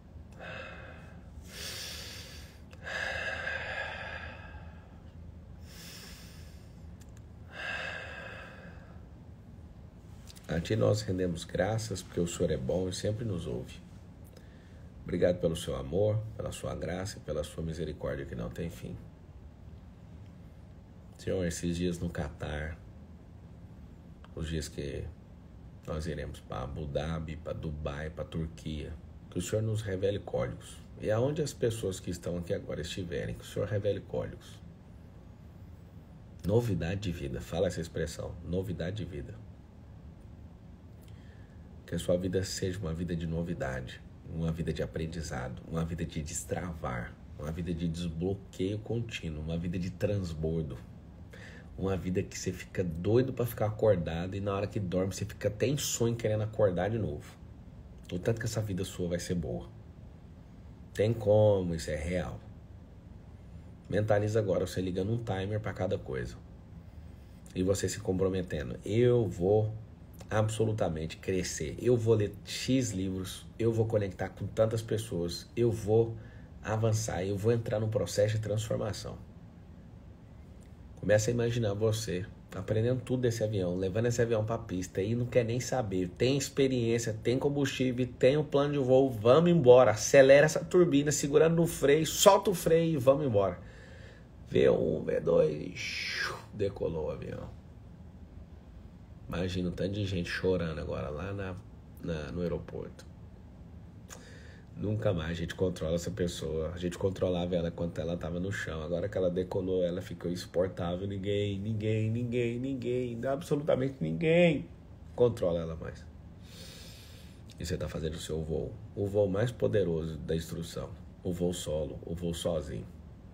A ti nós rendemos graças, porque o Senhor é bom e sempre nos ouve. Obrigado pelo seu amor, pela sua graça e pela sua misericórdia que não tem fim. Senhor, esses dias no Catar, os dias que nós iremos para Abu Dhabi, para Dubai, para Turquia, que o Senhor nos revele códigos. E aonde as pessoas que estão aqui agora estiverem, que o Senhor revele códigos. Novidade de vida, fala essa expressão, novidade de vida. Que a sua vida seja uma vida de novidade, uma vida de aprendizado, uma vida de destravar, uma vida de desbloqueio contínuo, uma vida de transbordo. Uma vida que você fica doido para ficar acordado e na hora que dorme você fica até em sonho querendo acordar de novo. O tanto que essa vida sua vai ser boa. Tem como, isso é real. Mentaliza agora, você ligando um timer para cada coisa. E você se comprometendo. Eu vou absolutamente crescer. Eu vou ler X livros. Eu vou conectar com tantas pessoas. Eu vou avançar. Eu vou entrar num processo de transformação. Começa a imaginar você aprendendo tudo desse avião, levando esse avião para a pista e não quer nem saber. Tem experiência, tem combustível, tem um plano de voo, vamos embora. Acelera essa turbina, segurando no freio, solta o freio e vamos embora. V um, V dois, decolou o avião. Imagina um tanto de gente chorando agora lá na, na, no aeroporto. Nunca mais a gente controla essa pessoa. A gente controlava ela quando ela estava no chão. Agora que ela decolou, ela ficou insuportável. Ninguém, ninguém, ninguém, ninguém, absolutamente ninguém controla ela mais. E você está fazendo o seu voo. O voo mais poderoso da instrução. O voo solo, o voo sozinho.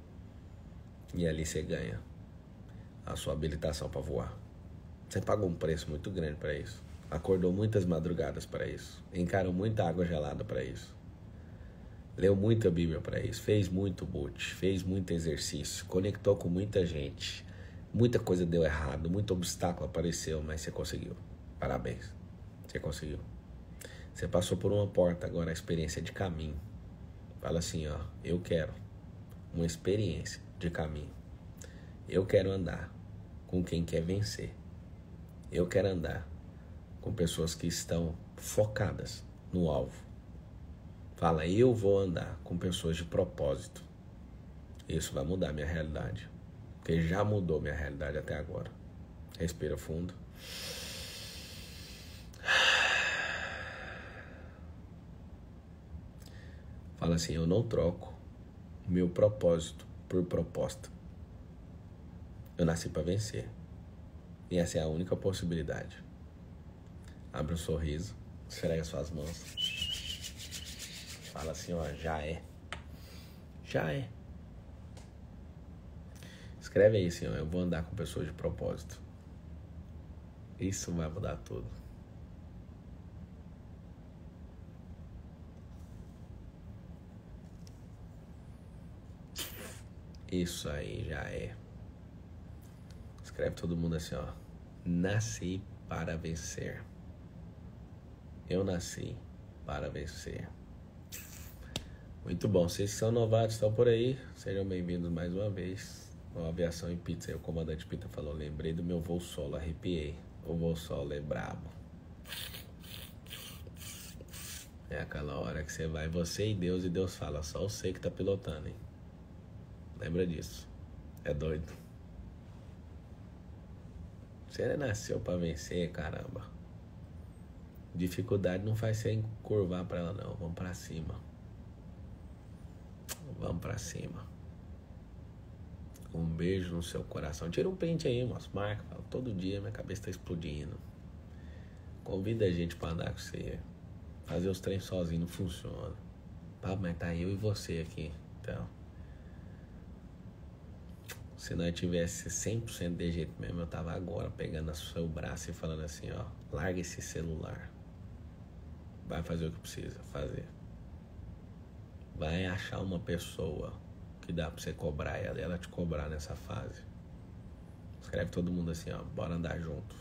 E ali você ganha a sua habilitação para voar. Você pagou um preço muito grande para isso. Acordou muitas madrugadas para isso. Encarou muita água gelada para isso. Leu muita Bíblia para isso, fez muito boot, fez muito exercício, conectou com muita gente. Muita coisa deu errado, muito obstáculo apareceu, mas você conseguiu. Parabéns, você conseguiu. Você passou por uma porta, agora a experiência de caminho. Fala assim, ó, eu quero uma experiência de caminho. Eu quero andar com quem quer vencer. Eu quero andar com pessoas que estão focadas no alvo. Fala, eu vou andar com pessoas de propósito. Isso vai mudar minha realidade. Porque já mudou minha realidade até agora. Respira fundo. Fala assim, eu não troco meu propósito por proposta. Eu nasci para vencer. E essa é a única possibilidade. Abre um sorriso, esfrega suas mãos. Fala assim, ó, já é. Já é. Escreve aí assim, ó, eu vou andar com pessoas de propósito. Isso vai mudar tudo. Isso aí já é. Escreve todo mundo assim, ó. Nasci para vencer. Eu nasci para vencer. Muito bom. Vocês que são novatos, estão por aí. Sejam bem-vindos mais uma vez. Uma aviação em pizza. Aí o comandante Pita falou, lembrei do meu voo solo, arrepiei. O voo solo é brabo. É aquela hora que você vai, você e Deus, e Deus fala, só você que tá pilotando, hein? Lembra disso. É doido. Você nasceu pra vencer, caramba. Dificuldade não faz você encurvar pra ela, não. Vamos pra cima. Vamos pra cima. Um beijo no seu coração. Tira um print aí, moço. Marca. Fala, todo dia minha cabeça tá explodindo. Convida a gente pra andar com você. Fazer os trem sozinho não funciona. Ah, mas tá eu e você aqui. Então... Se nós tivesse cem por cento de jeito mesmo, eu tava agora pegando o seu braço e falando assim, ó, larga esse celular. Vai fazer o que precisa fazer. Vai achar uma pessoa que dá pra você cobrar ela e ela te cobrar nessa fase. Escreve todo mundo assim, ó, bora andar junto.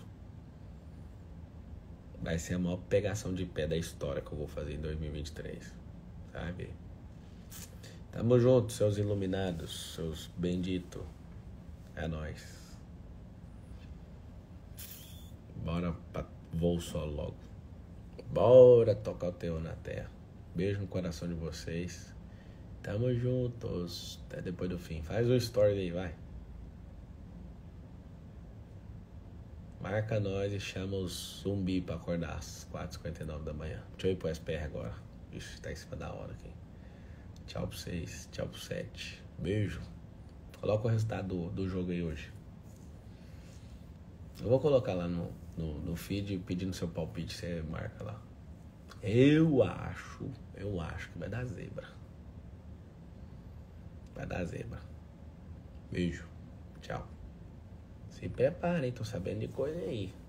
Vai ser a maior pegação de pé da história que eu vou fazer em dois mil e vinte e três. Sabe? Tamo junto, seus iluminados, seus benditos. É nóis. Bora pra voo solo logo. Bora tocar o terror na terra. Beijo no coração de vocês. Tamo juntos. Até depois do fim. Faz o story aí, vai. Marca nós e chama os zumbi pra acordar às quatro e cinquenta e nove da manhã. Deixa eu ir pro S P R agora. Ixi, tá em cima da hora aqui. Tchau pra vocês. Tchau pro sete. Beijo. Coloca o resultado do, do jogo aí hoje. Eu vou colocar lá no, no, no feed pedindo seu palpite. Você marca lá. Eu acho, eu acho que vai dar zebra. Vai dar zebra. Beijo. Tchau. Se preparem, tô sabendo de coisa aí.